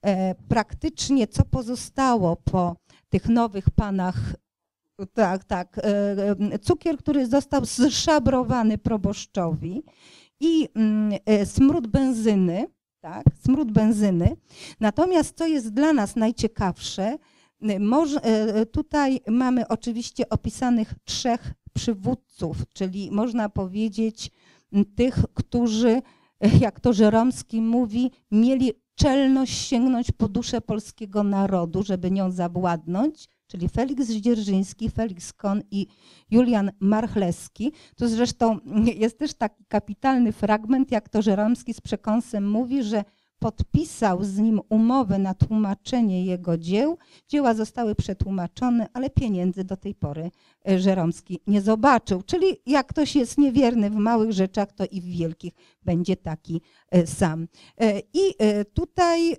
praktycznie co pozostało po tych nowych panach, tak, cukier, który został zszabrowany proboszczowi i smród benzyny, tak, smród benzyny. Natomiast co jest dla nas najciekawsze, tutaj mamy oczywiście opisanych 3 przywódców, czyli można powiedzieć tych, którzy, jak to Żeromski mówi, mieli czelność sięgnąć po duszę polskiego narodu, żeby nią zawładnąć, czyli Feliks Zdzierżyński, Feliks Kohn i Julian Marchlewski. Tu zresztą jest też taki kapitalny fragment, jak to Żeromski z przekąsem mówi, że podpisał z nim umowę na tłumaczenie jego dzieł. Dzieła zostały przetłumaczone, ale pieniędzy do tej pory Żeromski nie zobaczył. Czyli jak ktoś jest niewierny w małych rzeczach, to i w wielkich będzie taki sam. I tutaj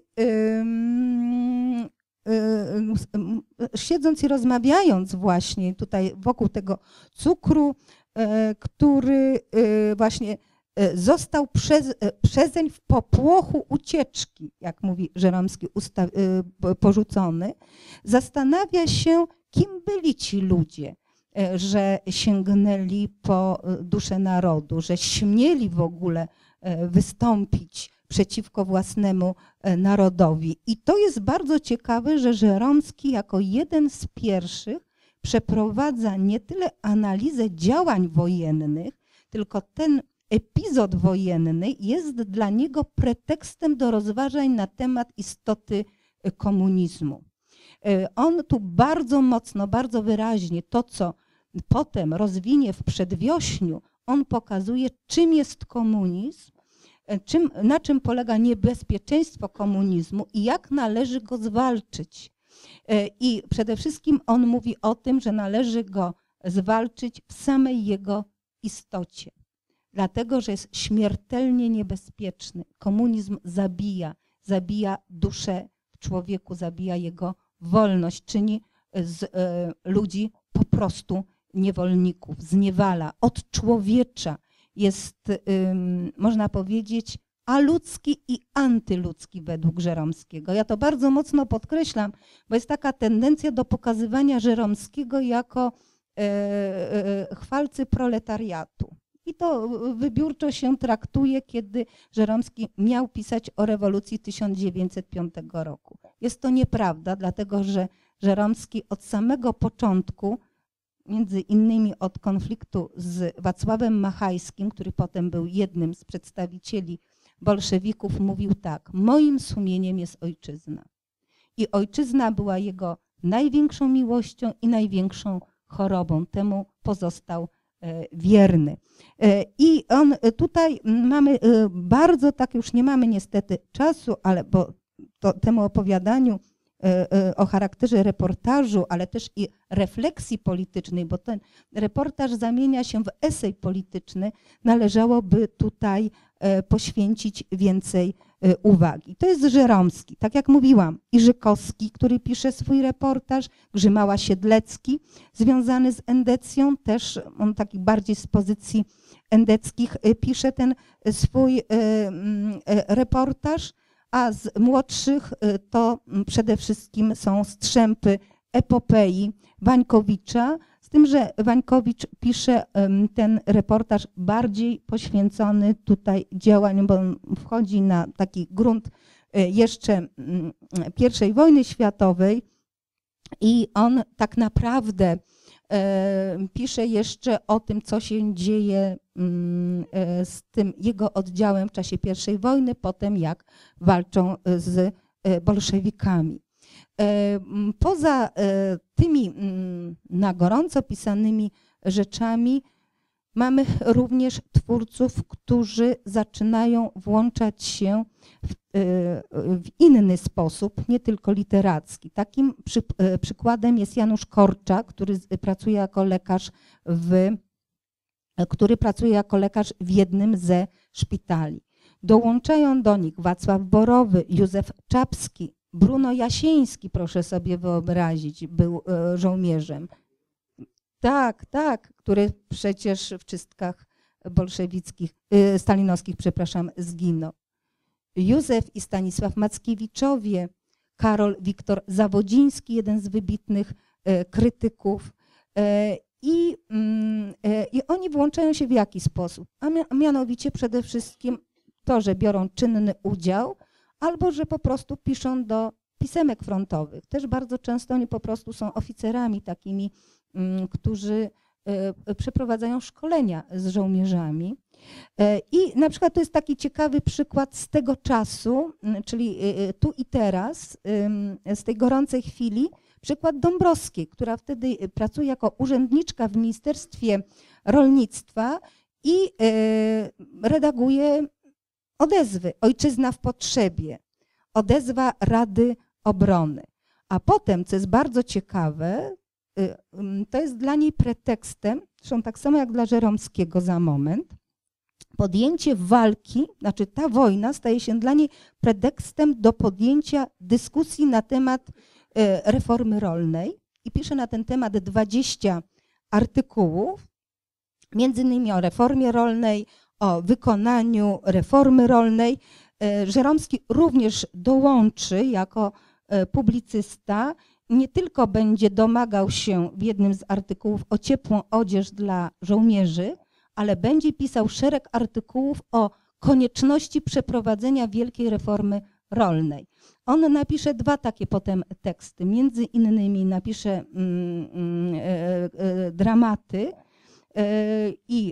siedząc i rozmawiając właśnie tutaj wokół tego cukru, który właśnie został przezeń w popłochu ucieczki, jak mówi Żeromski, porzucony, zastanawia się, kim byli ci ludzie, że sięgnęli po duszę narodu, że śmieli w ogóle wystąpić przeciwko własnemu narodowi. I to jest bardzo ciekawe, że Żeromski jako jeden z pierwszych przeprowadza nie tyle analizę działań wojennych, tylko ten epizod wojenny jest dla niego pretekstem do rozważań na temat istoty komunizmu. On tu bardzo mocno, bardzo wyraźnie to, co potem rozwinie w Przedwiośniu, on pokazuje, czym jest komunizm, na czym polega niebezpieczeństwo komunizmu i jak należy go zwalczyć. I przede wszystkim on mówi o tym, że należy go zwalczyć w samej jego istocie. Dlatego, że jest śmiertelnie niebezpieczny. Komunizm zabija duszę w człowieku, zabija jego wolność, czyni z ludzi po prostu niewolników, zniewala, odczłowiecza. Jest, można powiedzieć, aludzki i antyludzki według Żeromskiego. Ja to bardzo mocno podkreślam, bo jest taka tendencja do pokazywania Żeromskiego jako chwalcy proletariatu. I to wybiórczo się traktuje, kiedy Żeromski miał pisać o rewolucji 1905 roku. Jest to nieprawda, dlatego że Żeromski od samego początku, między innymi od konfliktu z Wacławem Machajskim, który potem był jednym z przedstawicieli bolszewików, mówił tak: moim sumieniem jest ojczyzna. I ojczyzna była jego największą miłością i największą chorobą. Temu pozostał wierny. I on tutaj mamy bardzo, tak już nie mamy niestety czasu, ale bo temu opowiadaniu o charakterze reportażu, ale też i refleksji politycznej, bo ten reportaż zamienia się w esej polityczny, należałoby tutaj poświęcić więcej uwagi. To jest Żeromski, tak jak mówiłam, i Żykowski, który pisze swój reportaż, Grzymała-Siedlecki, związany z endecją, też on taki bardziej z pozycji endeckich pisze ten swój reportaż, a z młodszych to przede wszystkim są strzępy epopei Wańkowicza, z tym, że Wańkowicz pisze ten reportaż bardziej poświęcony tutaj działaniom, bo on wchodzi na taki grunt jeszcze I wojny światowej i on tak naprawdę pisze jeszcze o tym, co się dzieje z tym jego oddziałem w czasie I wojny, potem jak walczą z bolszewikami. Poza tymi na gorąco pisanymi rzeczami mamy również twórców, którzy zaczynają włączać się w inny sposób, nie tylko literacki. Takim przykładem jest Janusz Korczak, który pracuje jako lekarz w jednym ze szpitali. Dołączają do nich Wacław Borowy, Józef Czapski, Bruno Jasiński, proszę sobie wyobrazić, był żołnierzem. Tak, który przecież w czystkach bolszewickich, stalinowskich, przepraszam, zginął. Józef i Stanisław Mackiewiczowie, Karol Wiktor Zawodziński, jeden z wybitnych krytyków. I oni włączają się w jaki sposób? A mianowicie przede wszystkim to, że biorą czynny udział, albo że po prostu piszą do pisemek frontowych. Też bardzo często oni po prostu są oficerami takimi, którzy przeprowadzają szkolenia z żołnierzami. I na przykład to jest taki ciekawy przykład z tego czasu, czyli tu i teraz, z tej gorącej chwili, przykład Dąbrowskiej, która wtedy pracuje jako urzędniczka w Ministerstwie Rolnictwa i redaguje odezwy Ojczyzna w potrzebie, odezwa Rady Obrony. A potem, co jest bardzo ciekawe, to jest dla niej pretekstem, zresztą tak samo jak dla Żeromskiego za moment, podjęcie walki, znaczy ta wojna staje się dla niej pretekstem do podjęcia dyskusji na temat reformy rolnej i pisze na ten temat 20 artykułów, między innymi o reformie rolnej, o wykonaniu reformy rolnej. Żeromski również dołączy jako publicysta, nie tylko będzie domagał się w jednym z artykułów o ciepłą odzież dla żołnierzy, ale będzie pisał szereg artykułów o konieczności przeprowadzenia wielkiej reformy rolnej. On napisze 2 takie potem teksty, między innymi napisze dramaty i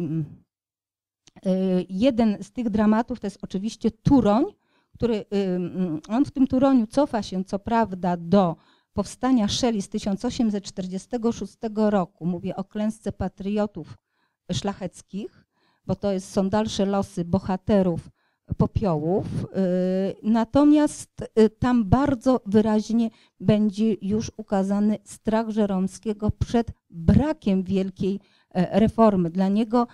jeden z tych dramatów to jest oczywiście Turoń, który on w tym Turoniu cofa się co prawda do powstania Szeli z 1846 roku. Mówię o klęsce patriotów szlacheckich, bo to są dalsze losy bohaterów popiołów. Natomiast tam bardzo wyraźnie będzie już ukazany strach Żeromskiego przed brakiem wielkiej reformy. Dla niego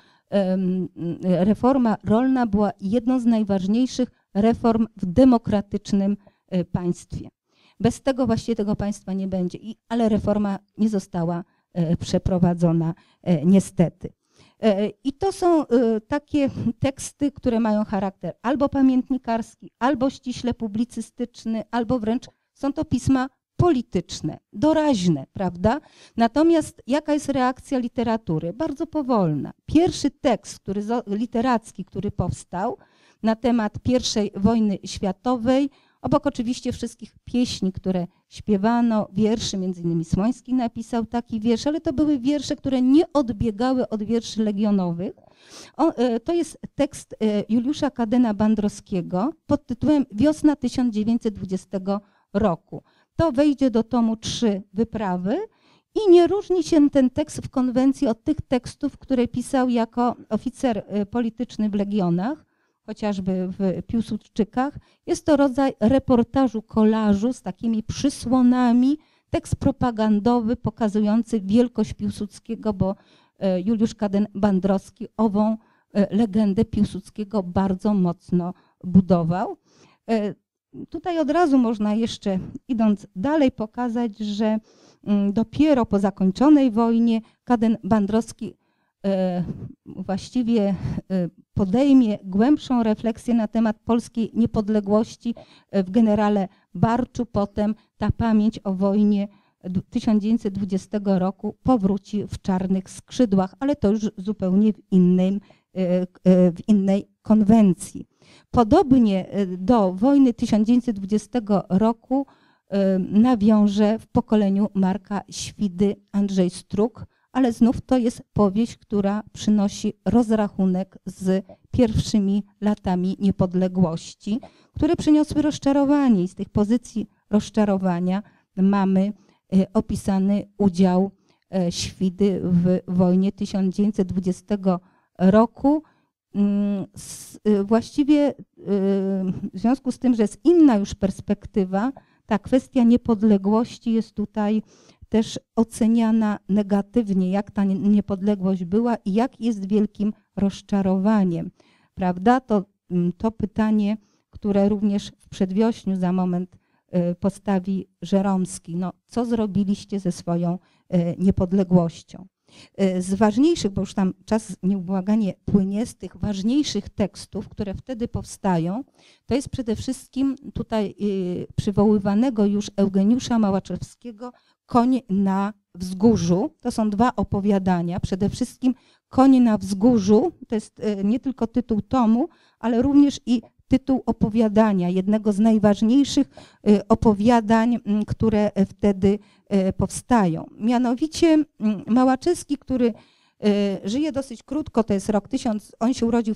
reforma rolna była jedną z najważniejszych reform w demokratycznym państwie. Bez tego właściwie tego państwa nie będzie, ale reforma nie została przeprowadzona niestety. I to są takie teksty, które mają charakter albo pamiętnikarski, albo ściśle publicystyczny, albo wręcz są to pisma polityczne, doraźne, prawda? Natomiast jaka jest reakcja literatury? Bardzo powolna. Pierwszy tekst literacki, który powstał na temat I wojny światowej, obok oczywiście wszystkich pieśni, które śpiewano, wierszy, między innymi Smoński napisał taki wiersz, ale to były wiersze, które nie odbiegały od wierszy legionowych. To jest tekst Juliusza Kadena-Bandrowskiego pod tytułem Wiosna 1920 roku. To wejdzie do tomu 3 wyprawy i nie różni się ten tekst w konwencji od tych tekstów, które pisał jako oficer polityczny w legionach, chociażby w Piłsudczykach. Jest to rodzaj reportażu, kolażu z takimi przysłonami, tekst propagandowy pokazujący wielkość Piłsudskiego, bo Juliusz Kaden-Bandrowski ową legendę Piłsudskiego bardzo mocno budował. Tutaj od razu można jeszcze, idąc dalej, pokazać, że dopiero po zakończonej wojnie Kaden-Bandrowski właściwie podejmie głębszą refleksję na temat polskiej niepodległości w generale Barczu. Potem ta pamięć o wojnie 1920 roku powróci w Czarnych skrzydłach, ale to już zupełnie w innej konwencji. Podobnie do wojny 1920 roku nawiąże w pokoleniu Marka Świdy Andrzej Strug, ale znów to jest powieść, która przynosi rozrachunek z pierwszymi latami niepodległości, które przyniosły rozczarowanie i z tych pozycji rozczarowania mamy opisany udział Świdy w wojnie 1920 roku. Właściwie w związku z tym, że jest inna już perspektywa, ta kwestia niepodległości jest tutaj też oceniana negatywnie, jak ta niepodległość była i jak jest wielkim rozczarowaniem. Prawda? To pytanie, które również w Przedwiośniu za moment postawi Żeromski. No, co zrobiliście ze swoją niepodległością? Z ważniejszych, bo już tam czas nieubłaganie płynie, z tych ważniejszych tekstów, które wtedy powstają, to jest przede wszystkim tutaj przywoływanego już Eugeniusza Małaczewskiego Koń na wzgórzu. To są dwa opowiadania. Przede wszystkim Koń na wzgórzu, to jest nie tylko tytuł tomu, ale również i tytuł opowiadania, jednego z najważniejszych opowiadań, które wtedy powstają. Mianowicie Małaczewski, który żyje dosyć krótko, to jest rok 1000, on się urodził w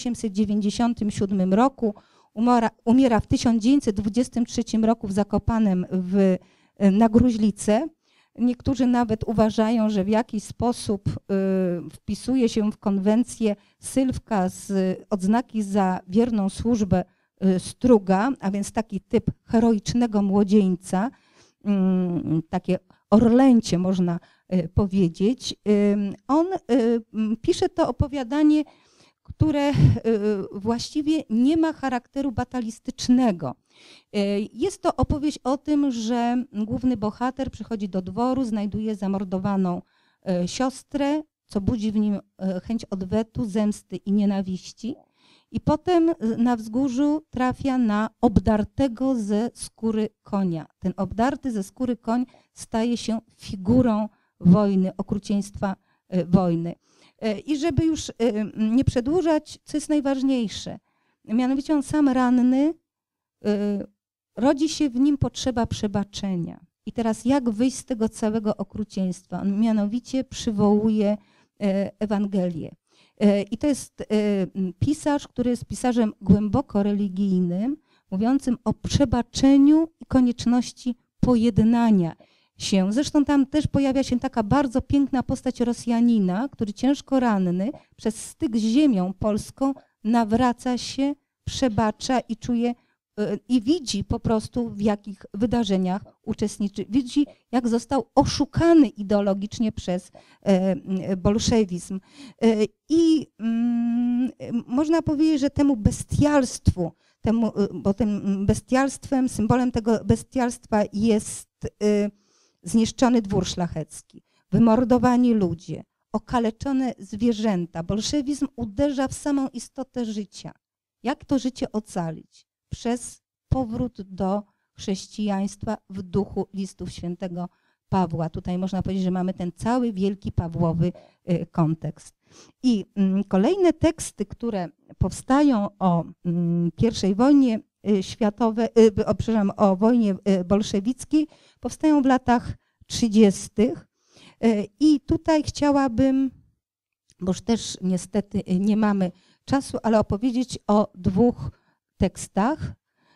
1897 roku, umiera w 1923 roku w Zakopanem na Gruźlice. Niektórzy nawet uważają, że w jakiś sposób wpisuje się w konwencję Sylwka z odznaki za wierną służbę Struga, a więc taki typ heroicznego młodzieńca, takie orlęcie można powiedzieć. On pisze to opowiadanie, które właściwie nie ma charakteru batalistycznego. Jest to opowieść o tym, że główny bohater przychodzi do dworu, znajduje zamordowaną siostrę, co budzi w nim chęć odwetu, zemsty i nienawiści. I potem na wzgórzu trafia na obdartego ze skóry konia. Ten obdarty ze skóry koń staje się figurą wojny, okrucieństwa wojny. I żeby już nie przedłużać, co jest najważniejsze, mianowicie on sam ranny, rodzi się w nim potrzeba przebaczenia. I teraz jak wyjść z tego całego okrucieństwa? On mianowicie przywołuje Ewangelię. I to jest pisarz, który jest pisarzem głęboko religijnym, mówiącym o przebaczeniu i konieczności pojednania się. Zresztą tam też pojawia się taka bardzo piękna postać Rosjanina, który ciężko ranny przez styk z ziemią polską nawraca się, przebacza i czuje i widzi po prostu, w jakich wydarzeniach uczestniczy. Widzi, jak został oszukany ideologicznie przez bolszewizm. I można powiedzieć, że temu bestialstwu, bo tym bestialstwem, symbolem tego bestialstwa jest zniszczony dwór szlachecki, wymordowani ludzie, okaleczone zwierzęta. Bolszewizm uderza w samą istotę życia. Jak to życie ocalić? Przez powrót do chrześcijaństwa w duchu listów świętego Pawła. Tutaj można powiedzieć, że mamy ten cały wielki Pawłowy kontekst. I kolejne teksty, które powstają o I wojnie światowej, przepraszam, o wojnie bolszewickiej, powstają w latach 30. I tutaj chciałabym, bo już też niestety nie mamy czasu, ale opowiedzieć o dwóch tekstach.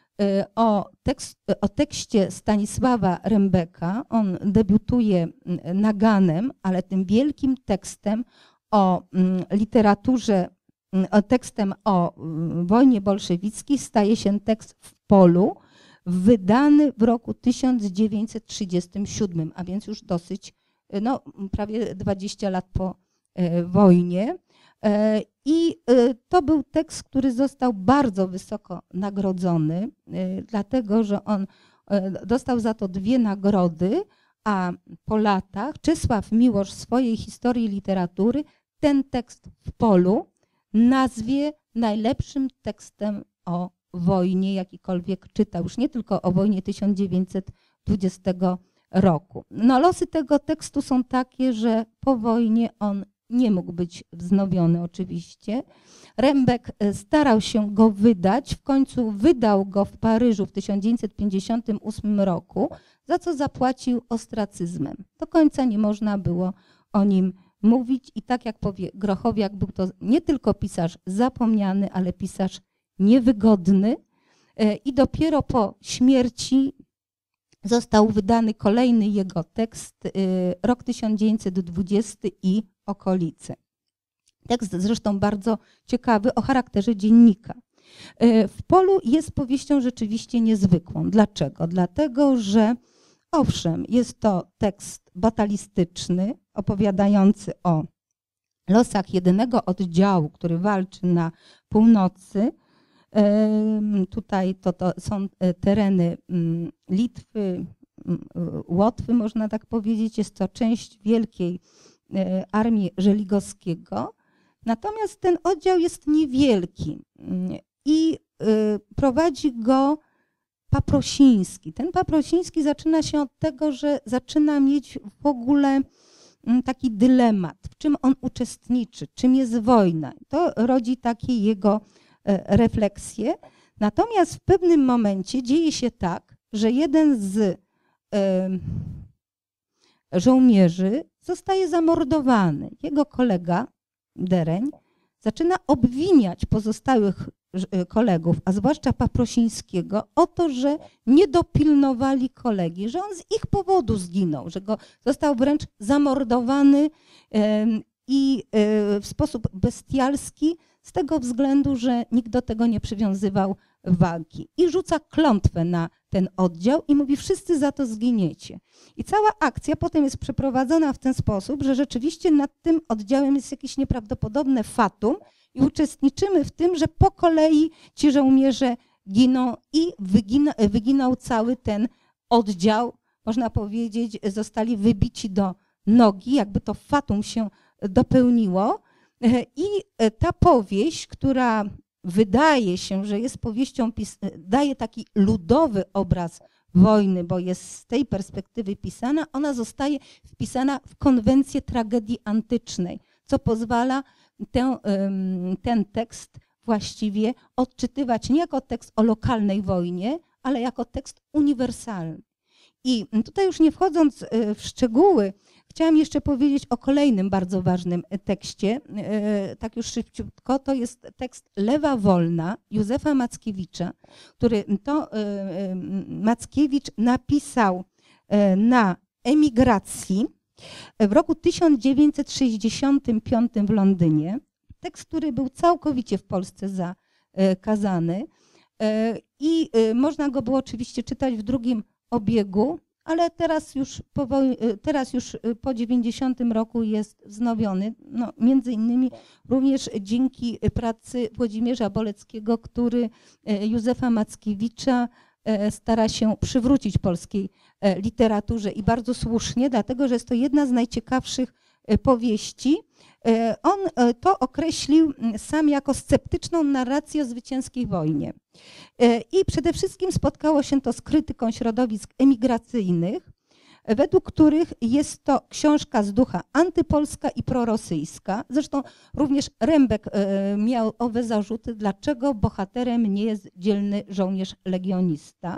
O tekście Stanisława Rembeka. On debiutuje Naganem, ale tym wielkim tekstem o literaturze, tekstem o wojnie bolszewickiej staje się tekst W polu, wydany w roku 1937, a więc już dosyć, no, prawie 20 lat po wojnie. I to był tekst, który został bardzo wysoko nagrodzony, dlatego że on dostał za to 2 nagrody, a po latach Czesław Miłosz w swojej historii literatury ten tekst W polu nazwie najlepszym tekstem o wojnie, jakikolwiek czytał, już nie tylko o wojnie 1920 roku. No, losy tego tekstu są takie, że po wojnie on nie mógł być wznowiony oczywiście. Rembek starał się go wydać, w końcu wydał go w Paryżu w 1958 roku, za co zapłacił ostracyzmem. Do końca nie można było o nim mówić i tak jak powie Grochowiak, był to nie tylko pisarz zapomniany, ale pisarz niewygodny i dopiero po śmierci został wydany kolejny jego tekst, rok 1920 i okolice. Tekst zresztą bardzo ciekawy, o charakterze dziennika. W polu jest powieścią rzeczywiście niezwykłą. Dlaczego? Dlatego, że owszem, jest to tekst batalistyczny, opowiadający o losach jednego oddziału, który walczy na północy. Tutaj to są tereny Litwy, Łotwy, można tak powiedzieć. Jest to część wielkiej armii Żeligowskiego. Natomiast ten oddział jest niewielki i prowadzi go Paprociński. Ten Paprociński zaczyna się od tego, że zaczyna mieć w ogóle taki dylemat, w czym on uczestniczy, czym jest wojna. To rodzi takie jego refleksje. Natomiast w pewnym momencie dzieje się tak, że jeden z żołnierzy zostaje zamordowany. Jego kolega, Dereń, zaczyna obwiniać pozostałych kolegów, a zwłaszcza Paprocińskiego, o to, że nie dopilnowali kolegi, że on z ich powodu zginął, że go został wręcz zamordowany i w sposób bestialski z tego względu, że nikt do tego nie przywiązywał wagi. I rzuca klątwę na ten oddział i mówi, wszyscy za to zginiecie. I cała akcja potem jest przeprowadzona w ten sposób, że rzeczywiście nad tym oddziałem jest jakieś nieprawdopodobne fatum i uczestniczymy w tym, że po kolei ci żołnierze giną i wyginął cały ten oddział. Można powiedzieć, zostali wybici do nogi, jakby to fatum się dopełniło. I ta powieść, która wydaje się, że jest powieścią, daje taki ludowy obraz wojny, bo jest z tej perspektywy pisana, ona zostaje wpisana w konwencję tragedii antycznej, co pozwala ten tekst właściwie odczytywać nie jako tekst o lokalnej wojnie, ale jako tekst uniwersalny. I tutaj już nie wchodząc w szczegóły, chciałam jeszcze powiedzieć o kolejnym bardzo ważnym tekście, tak już szybciutko, to jest tekst Lewa Wolna Józefa Mackiewicza, który to Mackiewicz napisał na emigracji w roku 1965 w Londynie. Tekst, który był całkowicie w Polsce zakazany i można go było oczywiście czytać w drugim obiegu, ale teraz już po 90 roku jest wznowiony, no, między innymi również dzięki pracy Włodzimierza Boleckiego, który Józefa Mackiewicza stara się przywrócić polskiej literaturze i bardzo słusznie, dlatego że jest to jedna z najciekawszych powieści. On to określił sam jako sceptyczną narrację o zwycięskiej wojnie. I przede wszystkim spotkało się to z krytyką środowisk emigracyjnych, według których jest to książka z ducha antypolska i prorosyjska. Zresztą również Rembek miał owe zarzuty, dlaczego bohaterem nie jest dzielny żołnierz legionista.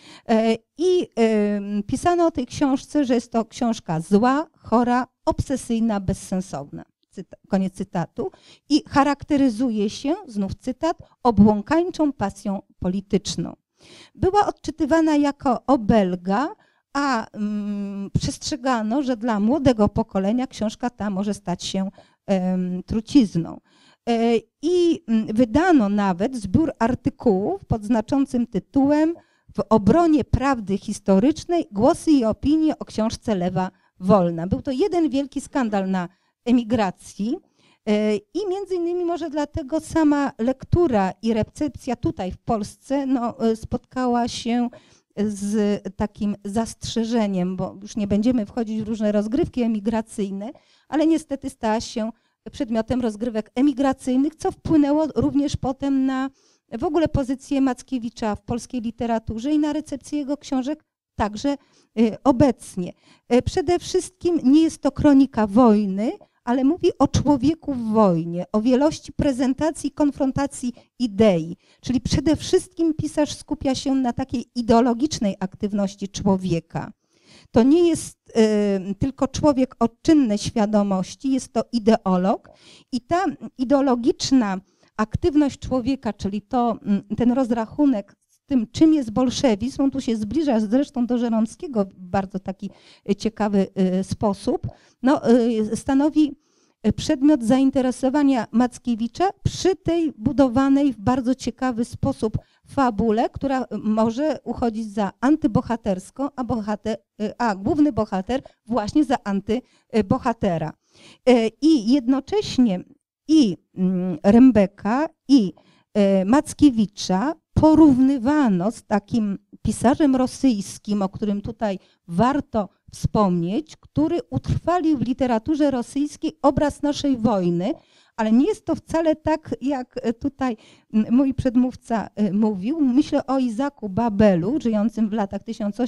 I pisano o tej książce, że jest to książka zła, chora, obsesyjna, bezsensowna. Koniec cytatu. I charakteryzuje się, znów cytat, obłąkańczą pasją polityczną. Była odczytywana jako obelga, a przestrzegano, że dla młodego pokolenia książka ta może stać się trucizną. I wydano nawet zbiór artykułów pod znaczącym tytułem W obronie prawdy historycznej głosy i opinie o książce Lewa Wolna. Był to jeden wielki skandal na emigracji i między innymi może dlatego sama lektura i recepcja tutaj w Polsce spotkała się z takim zastrzeżeniem, bo już nie będziemy wchodzić w różne rozgrywki emigracyjne, ale niestety stała się przedmiotem rozgrywek emigracyjnych, co wpłynęło również potem na w ogóle pozycję Mackiewicza w polskiej literaturze i na recepcję jego książek także obecnie. Przede wszystkim nie jest to kronika wojny, ale mówi o człowieku w wojnie, o wielości prezentacji i konfrontacji idei. Czyli przede wszystkim pisarz skupia się na takiej ideologicznej aktywności człowieka. To nie jest tylko człowiek o czynnej świadomości, jest to ideolog i ta ideologiczna aktywność człowieka, czyli ten rozrachunek z tym, czym jest bolszewizm, on tu się zbliża zresztą do Żeromskiego w bardzo taki ciekawy sposób, stanowi przedmiot zainteresowania Mackiewicza przy tej budowanej w bardzo ciekawy sposób fabule, która może uchodzić za antybohaterską, a główny bohater właśnie za antybohatera. I jednocześnie i Rembeka, i Mackiewicza porównywano z takim pisarzem rosyjskim, o którym tutaj warto wspomnieć, który utrwalił w literaturze rosyjskiej obraz naszej wojny, ale nie jest to wcale tak, jak tutaj mój przedmówca mówił. Myślę o Izaku Babelu, żyjącym w latach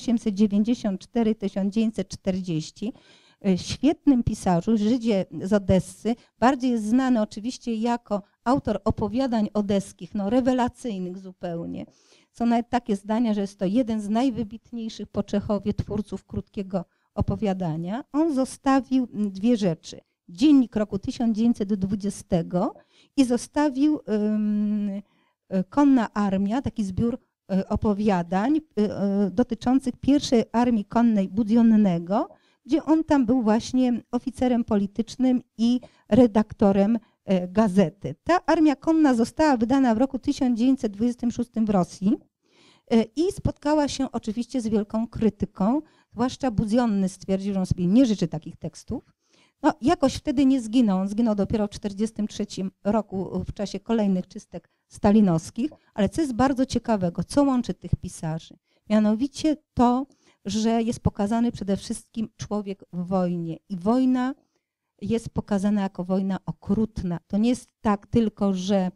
1894-1940, świetnym pisarzu, Żydzie z Odessy. Bardziej jest znany oczywiście jako autor opowiadań odeskich, no rewelacyjnych zupełnie. Są nawet takie zdania, że jest to jeden z najwybitniejszych po Czechowie twórców krótkiego opowiadania. On zostawił dwie rzeczy. Dziennik roku 1920 i zostawił Konna Armia, taki zbiór opowiadań dotyczących pierwszej armii konnej Budionnego, gdzie on tam był właśnie oficerem politycznym i redaktorem gazety. Ta armia konna została wydana w roku 1926 w Rosji i spotkała się oczywiście z wielką krytyką, zwłaszcza Budionny stwierdził, że on sobie nie życzy takich tekstów. No, jakoś wtedy nie zginął, on zginął dopiero w 1943 roku w czasie kolejnych czystek stalinowskich, ale co jest bardzo ciekawego, co łączy tych pisarzy? Mianowicie to, że jest pokazany przede wszystkim człowiek w wojnie i wojna jest pokazana jako wojna okrutna. To nie jest tak tylko, że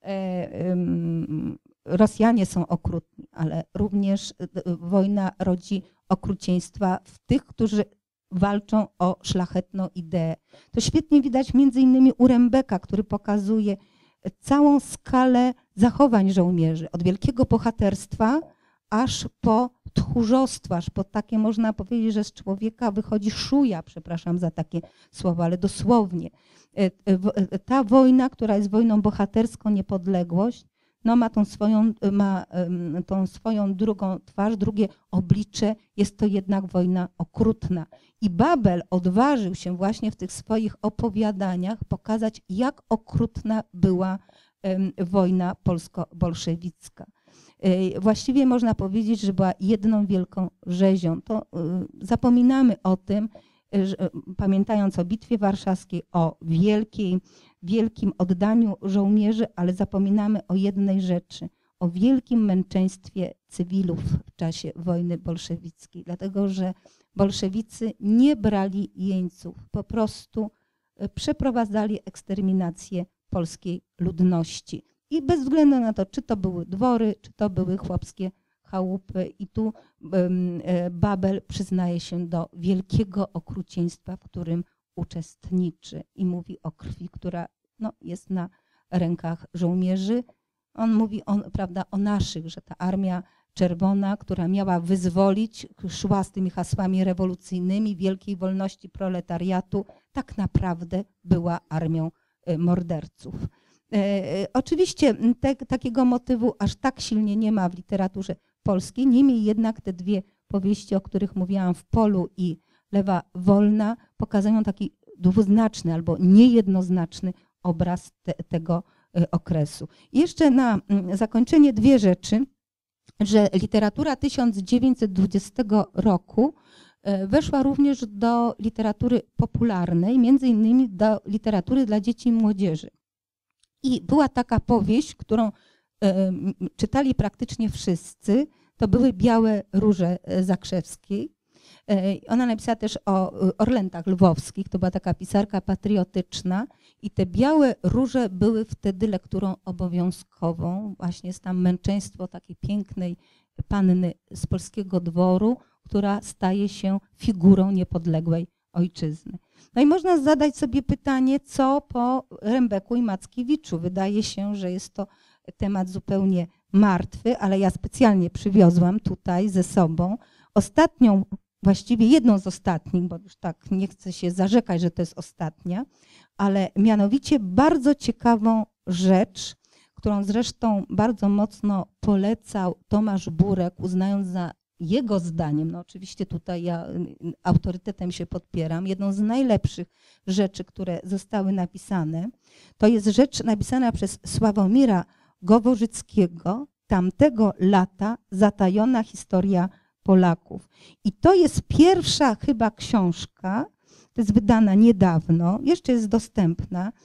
Rosjanie są okrutni, ale również wojna rodzi okrucieństwa w tych, którzy walczą o szlachetną ideę. To świetnie widać między innymi u Rembeka, który pokazuje całą skalę zachowań żołnierzy, od wielkiego bohaterstwa aż po tchórzostwo, aż po takie, można powiedzieć, że z człowieka wychodzi szuja, przepraszam za takie słowa, ale dosłownie. Ta wojna, która jest wojną bohaterską, niepodległość, no ma tą swoją drugą twarz, drugie oblicze, jest to jednak wojna okrutna. I Babel odważył się właśnie w tych swoich opowiadaniach pokazać, jak okrutna była wojna polsko-bolszewicka. Właściwie można powiedzieć, że była jedną wielką rzezią. To zapominamy o tym, pamiętając o Bitwie Warszawskiej, o wielkim oddaniu żołnierzy, ale zapominamy o jednej rzeczy, o wielkim męczeństwie cywilów w czasie wojny bolszewickiej, dlatego że bolszewicy nie brali jeńców, po prostu przeprowadzali eksterminację polskiej ludności. I bez względu na to, czy to były dwory, czy to były chłopskie chałupy. I tu Babel przyznaje się do wielkiego okrucieństwa, w którym uczestniczy i mówi o krwi, która no, jest na rękach żołnierzy. On mówi prawda, o naszych, że ta Armia Czerwona, która miała wyzwolić, szła z tymi hasłami rewolucyjnymi, wielkiej wolności proletariatu, tak naprawdę była armią morderców. Oczywiście takiego motywu aż tak silnie nie ma w literaturze polskiej, niemniej jednak te dwie powieści, o których mówiłam, W polu i Lewa wolna, pokazują taki dwuznaczny albo niejednoznaczny obraz tego okresu. I jeszcze na zakończenie dwie rzeczy, że literatura 1920 roku weszła również do literatury popularnej, między innymi do literatury dla dzieci i młodzieży. I była taka powieść, którą czytali praktycznie wszyscy, to były Białe róże Zakrzewskiej. Ona napisała też o Orlętach lwowskich, to była taka pisarka patriotyczna i te Białe róże były wtedy lekturą obowiązkową. Właśnie jest tam męczeństwo takiej pięknej panny z polskiego dworu, która staje się figurą niepodległej ojczyzny. No i można zadać sobie pytanie, co po Rembeku i Mackiewiczu. Wydaje się, że jest to temat zupełnie martwy, ale ja specjalnie przywiozłam tutaj ze sobą ostatnią, właściwie jedną z ostatnich, bo już tak nie chcę się zarzekać, że to jest ostatnia, ale mianowicie bardzo ciekawą rzecz, którą zresztą bardzo mocno polecał Tomasz Burek, uznając za jego zdaniem, no oczywiście tutaj ja autorytetem się podpieram, jedną z najlepszych rzeczy, które zostały napisane, to jest rzecz napisana przez Sławomira Goworzyckiego, Tamtego lata zatajona historia Polaków. I to jest pierwsza chyba książka, to jest wydana niedawno, jeszcze jest dostępna,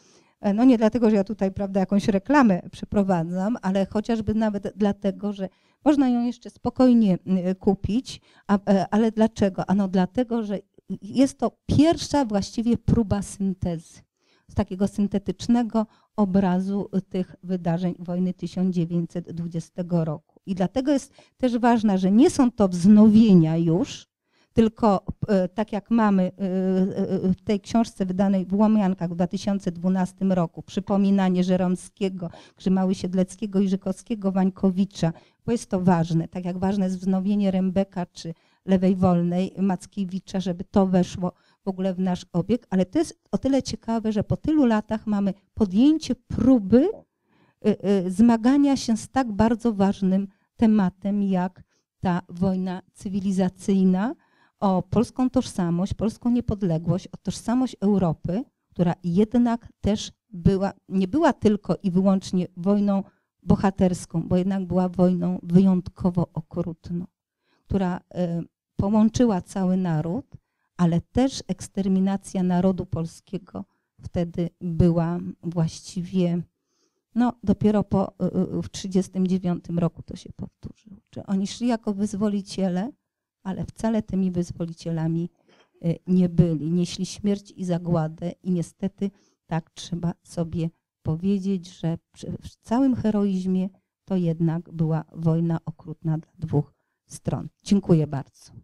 No nie dlatego, że ja tutaj, prawda, jakąś reklamę przeprowadzam, ale chociażby nawet dlatego, że można ją jeszcze spokojnie kupić. Ale dlaczego? Ano dlatego, że jest to pierwsza właściwie próba syntezy, z takiego syntetycznego obrazu tych wydarzeń wojny 1920 roku. I dlatego jest też ważne, że nie są to wznowienia już, tylko tak jak mamy w tej książce wydanej w Łomiankach w 2012 roku, przypominanie Żeromskiego, Grzymały Siedleckiego i Żykowskiego, Wańkowicza, bo jest to ważne, tak jak ważne jest wznowienie Rembeka czy Lewej Wolnej Mackiewicza, żeby to weszło w ogóle w nasz obieg, ale to jest o tyle ciekawe, że po tylu latach mamy podjęcie próby zmagania się z tak bardzo ważnym tematem jak ta wojna cywilizacyjna, o polską tożsamość, polską niepodległość, o tożsamość Europy, która jednak też nie była tylko i wyłącznie wojną bohaterską, bo jednak była wojną wyjątkowo okrutną, która połączyła cały naród, ale też eksterminacja narodu polskiego wtedy była właściwie, no dopiero w 1939 roku to się powtórzyło. Czy oni szli jako wyzwoliciele, ale wcale tymi wyzwolicielami nie byli. Nieśli śmierć i zagładę i niestety tak trzeba sobie powiedzieć, że w całym heroizmie to jednak była wojna okrutna dla dwóch stron. Dziękuję bardzo.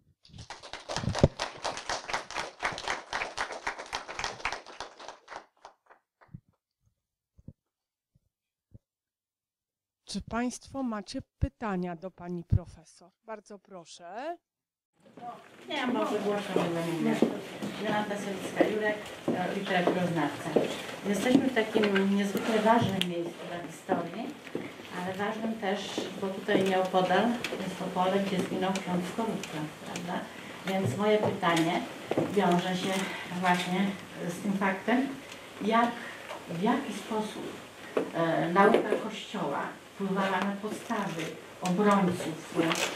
Czy Państwo macie pytania do Pani Profesor? Bardzo proszę.
Ja może głośno będę mówić. Jolanta Sawicka-Jurek, literaturoznawca. Jesteśmy w takim niezwykle ważnym miejscu dla historii, ale ważnym też, bo tutaj nieopodal jest to pole, gdzie zginął ksiądz Skorupka, prawda? Więc moje pytanie wiąże się właśnie z tym faktem, w jaki sposób nauka Kościoła wpływała na postawy obrońców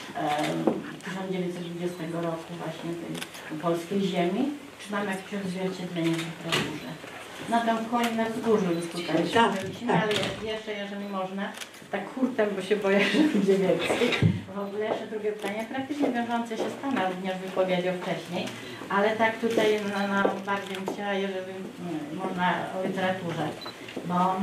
1920 roku właśnie tej polskiej ziemi. Czy mamy jakieś odzwierciedlenie w literaturze? Na tą koń na wzgórzu już tutaj byliśmy, ale jeszcze, jeżeli można, tak hurtem, bo się boję, że będzie więcej. W ogóle jeszcze drugie pytanie, praktycznie wiążące się z Pana również wypowiedzią wcześniej, ale tak tutaj bardziej bym chciała, jeżeli można o literaturze, bo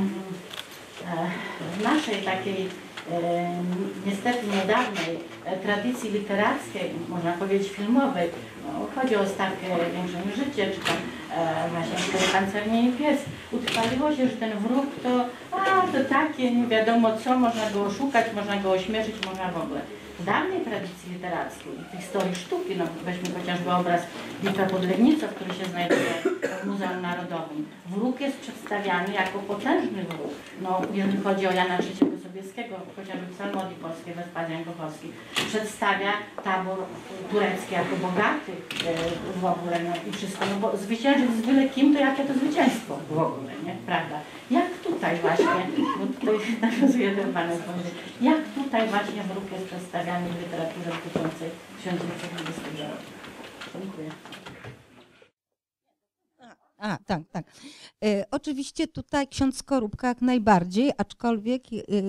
w naszej takiej niestety niedawnej tradycji literackiej, można powiedzieć filmowej, no, chodzi o stawkę Większe niż życie, czy tam właśnie Cztery pancernie i pies, utrwaliło się, że ten wróg to takie nie wiadomo co, można go oszukać, można go ośmieszyć, można w ogóle. W dawnej tradycji literackiej, w historii sztuki, no weźmy chociażby obraz Bitwa pod Legnicą, który się znajduje w Muzeum Narodowym. Wróg jest przedstawiany jako potężny wróg. No, jeżeli chodzi o Jana III Sobieskiego, chociażby Psalmodii polskiej, Wespazjan Gochowski, przedstawia tabor turecki jako bogaty w ogóle, no i wszystko, no bo zwyciężyć z byle kim, to jakie to zwycięstwo w ogóle, nie? Prawda? Jak tutaj właśnie, bo tutaj nawiązuje ten Pan powiedzieć, jak tutaj właśnie wróg jest przedstawiany w literaturze dotyczącej 1920 roku? Dziękuję.
Tak. Oczywiście tutaj ksiądz Skorupka jak najbardziej, aczkolwiek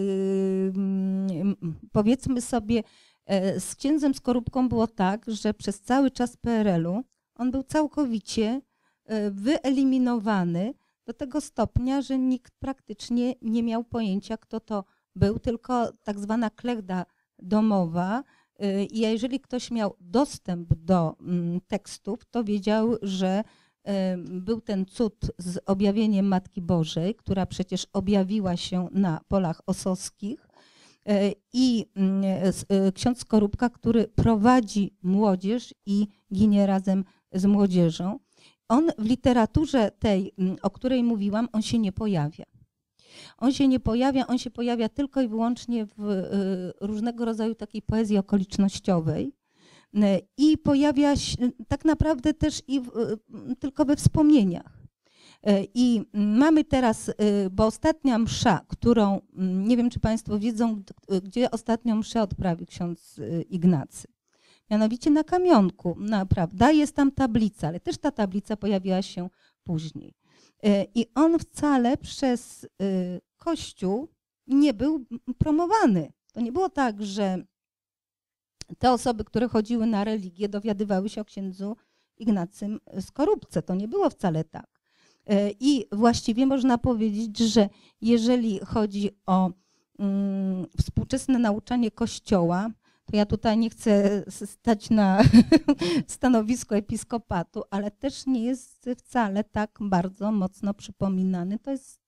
powiedzmy sobie, z księdzem Skorupką było tak, że przez cały czas PRL-u on był całkowicie wyeliminowany do tego stopnia, że nikt praktycznie nie miał pojęcia, kto to był, tylko tak zwana klechda domowa. I jeżeli ktoś miał dostęp do tekstów, to wiedział, że był ten cud z objawieniem Matki Bożej, która przecież objawiła się na polach osowskich, i ksiądz Skorupka, który prowadzi młodzież i ginie razem z młodzieżą. On w literaturze tej, o której mówiłam, on się nie pojawia. On się pojawia tylko i wyłącznie w różnego rodzaju takiej poezji okolicznościowej i pojawia się tak naprawdę też tylko we wspomnieniach. I mamy teraz, bo ostatnia msza, którą, nie wiem czy Państwo wiedzą, gdzie ostatnią mszę odprawił ksiądz Ignacy. Mianowicie na Kamionku, naprawdę. Jest tam tablica, ale też ta tablica pojawiła się później. I on wcale przez Kościół nie był promowany. To nie było tak, że te osoby, które chodziły na religię, dowiadywały się o księdzu Ignacym Skorupce. To nie było wcale tak. I właściwie można powiedzieć, że jeżeli chodzi o współczesne nauczanie Kościoła, to ja tutaj nie chcę stać na stanowisku episkopatu, ale też nie jest wcale tak bardzo mocno przypominany. To jest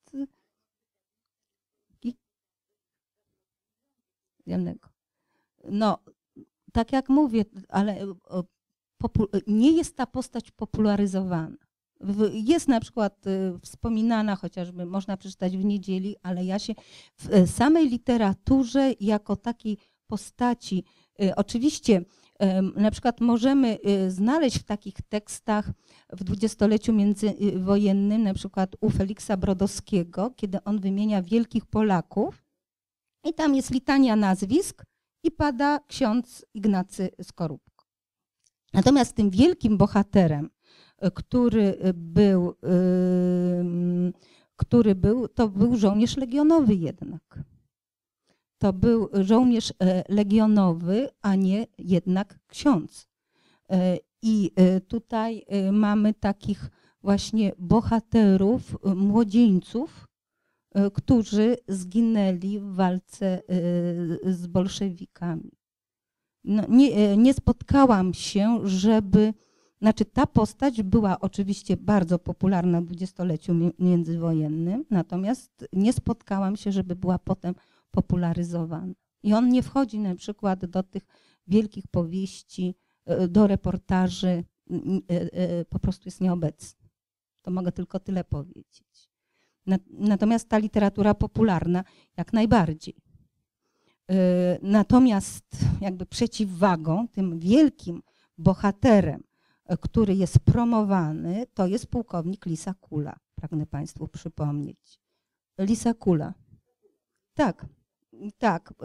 no, tak jak mówię, ale nie jest ta postać popularyzowana. Jest na przykład wspominana, chociażby można przeczytać w Niedzieli, ale ja się w samej literaturze jako takiej postaci, oczywiście na przykład możemy znaleźć w takich tekstach w dwudziestoleciu międzywojennym, na przykład u Feliksa Brodowskiego, kiedy on wymienia wielkich Polaków i tam jest litania nazwisk i pada ksiądz Ignacy Skorupko. Natomiast tym wielkim bohaterem, który był, to był żołnierz legionowy jednak. To był żołnierz legionowy, a nie jednak ksiądz. I tutaj mamy takich właśnie bohaterów, młodzieńców, którzy zginęli w walce z bolszewikami. No, nie spotkałam się, żeby... Znaczy ta postać była oczywiście bardzo popularna w dwudziestoleciu międzywojennym, natomiast nie spotkałam się, żeby była potem popularyzowana. I on nie wchodzi na przykład do tych wielkich powieści, do reportaży, po prostu jest nieobecny. To mogę tylko tyle powiedzieć. Natomiast ta literatura popularna jak najbardziej. Natomiast jakby przeciwwagą, tym wielkim bohaterem, który jest promowany, to jest pułkownik Lisa Kula. Pragnę Państwu przypomnieć. Lisa Kula. Tak, tak.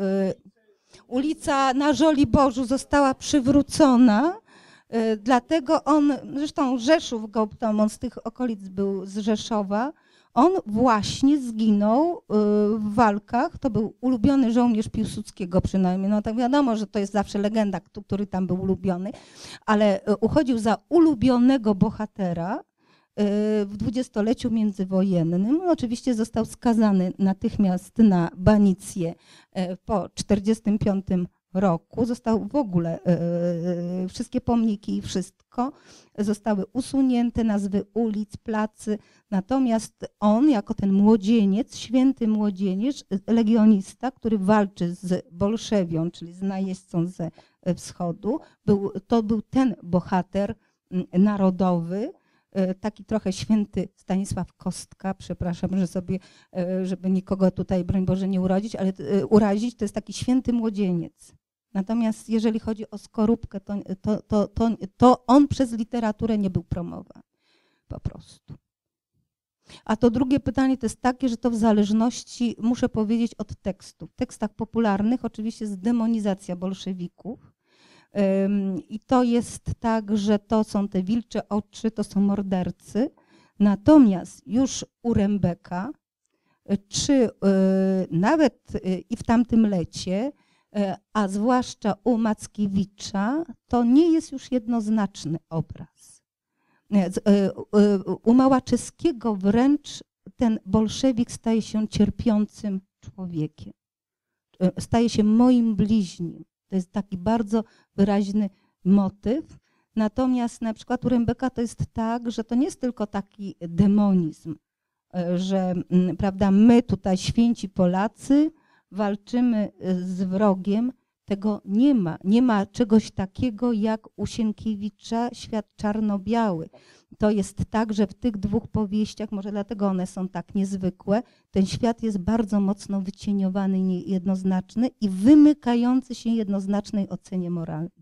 Ulica na Żoliborzu została przywrócona, dlatego on, zresztą Rzeszów, on z tych okolic był, z Rzeszowa, on właśnie zginął w walkach, to był ulubiony żołnierz Piłsudskiego przynajmniej, no tak wiadomo, że to jest zawsze legenda, który tam był ulubiony, ale uchodził za ulubionego bohatera w dwudziestoleciu międzywojennym. No, oczywiście został skazany natychmiast na banicję po 1945 roku. Został w ogóle, wszystkie pomniki i wszystko zostały usunięte, nazwy ulic, placy. Natomiast on jako ten młodzieniec, święty młodzieniec, legionista, który walczy z bolszewią, czyli z najeźdźcą ze wschodu, to był ten bohater narodowy, taki trochę święty Stanisław Kostka, przepraszam, że sobie, żeby nikogo tutaj, broń Boże, nie urazić, to jest taki święty młodzieniec. Natomiast jeżeli chodzi o Skorupkę, to on przez literaturę nie był promowany, po prostu. A to drugie pytanie to jest takie, że to w zależności, muszę powiedzieć, od tekstu. W tekstach popularnych oczywiście jest demonizacja bolszewików, i to jest tak, że to są te wilcze oczy, to są mordercy. Natomiast już u Rembeka, czy nawet i w Tamtym lecie, a zwłaszcza u Mackiewicza, to nie jest już jednoznaczny obraz. U Małaczewskiego wręcz ten bolszewik staje się cierpiącym człowiekiem. Staje się moim bliźnim. To jest taki bardzo wyraźny motyw. Natomiast na przykład u Rembeka to jest tak, że to nie jest tylko taki demonizm, że prawda, my tutaj święci Polacy walczymy z wrogiem. Tego nie ma. Nie ma czegoś takiego jak u Sienkiewicza Świat czarno-biały. To jest tak, że w tych dwóch powieściach, może dlatego one są tak niezwykłe, ten świat jest bardzo mocno wycieniowany, niejednoznaczny i wymykający się jednoznacznej ocenie moralnej.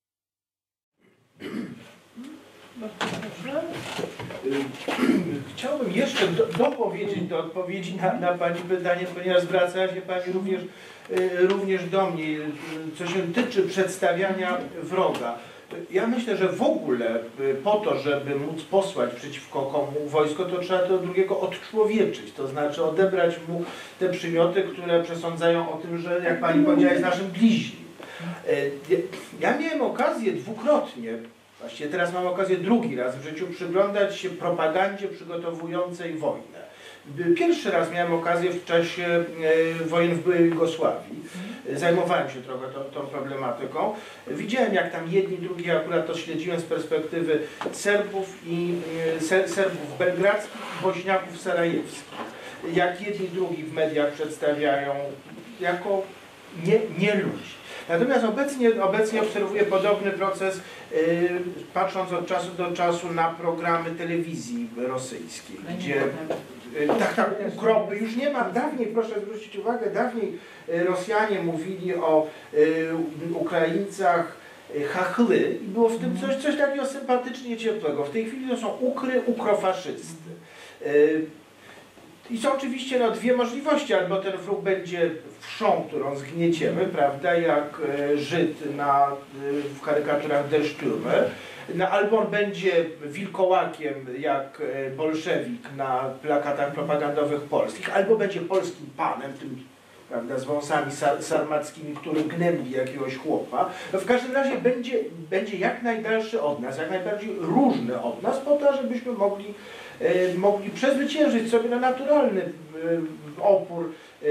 Chciałbym jeszcze dopowiedzieć do odpowiedzi na Pani pytanie, ponieważ zwracała się Pani również do mnie, co się tyczy przedstawiania wroga. Ja myślę, że w ogóle po to, żeby móc posłać przeciwko komu wojsko, to trzeba to drugiego odczłowieczyć, to znaczy odebrać mu te przymioty, które przesądzają o tym, że jak pani powiedziała, jest naszym bliźnim. Ja miałem okazję dwukrotnie, właściwie teraz mam okazję drugi raz w życiu przyglądać się propagandzie przygotowującej wojnę. Pierwszy raz miałem okazję w czasie wojen w byłej Jugosławii. Zajmowałem się trochę tą problematyką. Widziałem, jak tam jedni, drugi, akurat to śledziłem z perspektywy Serbów Serbów belgradzkich i Bośniaków sarajewskich. Jak jedni, drugi w mediach przedstawiają jako nie ludzi. Natomiast obecnie obserwuję podobny proces, patrząc od czasu do czasu na programy telewizji rosyjskiej, gdzie ukropy już nie ma. Dawniej, proszę zwrócić uwagę, dawniej Rosjanie mówili o Ukraińcach chachly i było w tym coś takiego sympatycznie ciepłego. W tej chwili to są ukrofaszysty. I są oczywiście dwie możliwości, albo ten wróg będzie wszą, którą zgnieciemy, prawda, jak Żyd w karykaturach Der Stürmer, albo on będzie wilkołakiem jak bolszewik na plakatach propagandowych polskich, albo będzie polskim panem, tym, prawda, z wąsami sarmackimi, który gnębi jakiegoś chłopa. No w każdym razie będzie jak najdalszy od nas, jak najbardziej różny od nas, po to, żebyśmy mogli przezwyciężyć sobie naturalny opór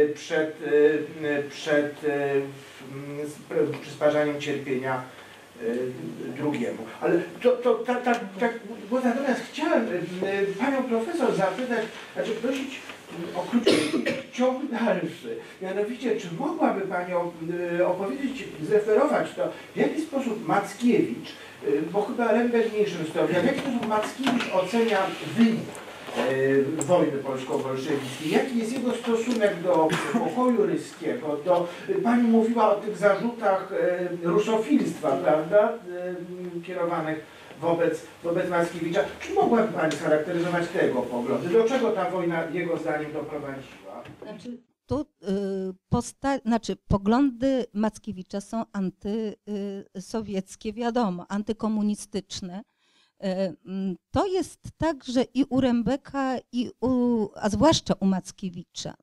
przed przysparzaniem cierpienia drugiemu. Ale natomiast chciałem panią profesor zapytać, znaczy prosić o krótki ciąg dalszy. Mianowicie, czy mogłaby pani opowiedzieć, zreferować to, w jaki sposób Mackiewicz, bo chyba Lemberg w mniejszym stopniu, w jaki sposób Mackiewicz ocenia wynik wojny polsko-bolszewickiej? Jaki jest jego stosunek do pokoju ryskiego? Pani mówiła o tych zarzutach rusofilstwa, prawda, kierowanych wobec Mackiewicza. Czy mogłaby pani scharakteryzować tego poglądu? Do czego ta wojna jego zdaniem doprowadziła?
Poglądy Mackiewicza są antysowieckie, wiadomo, antykomunistyczne. To jest tak, że i u Rembeka, a zwłaszcza u Mackiewicza,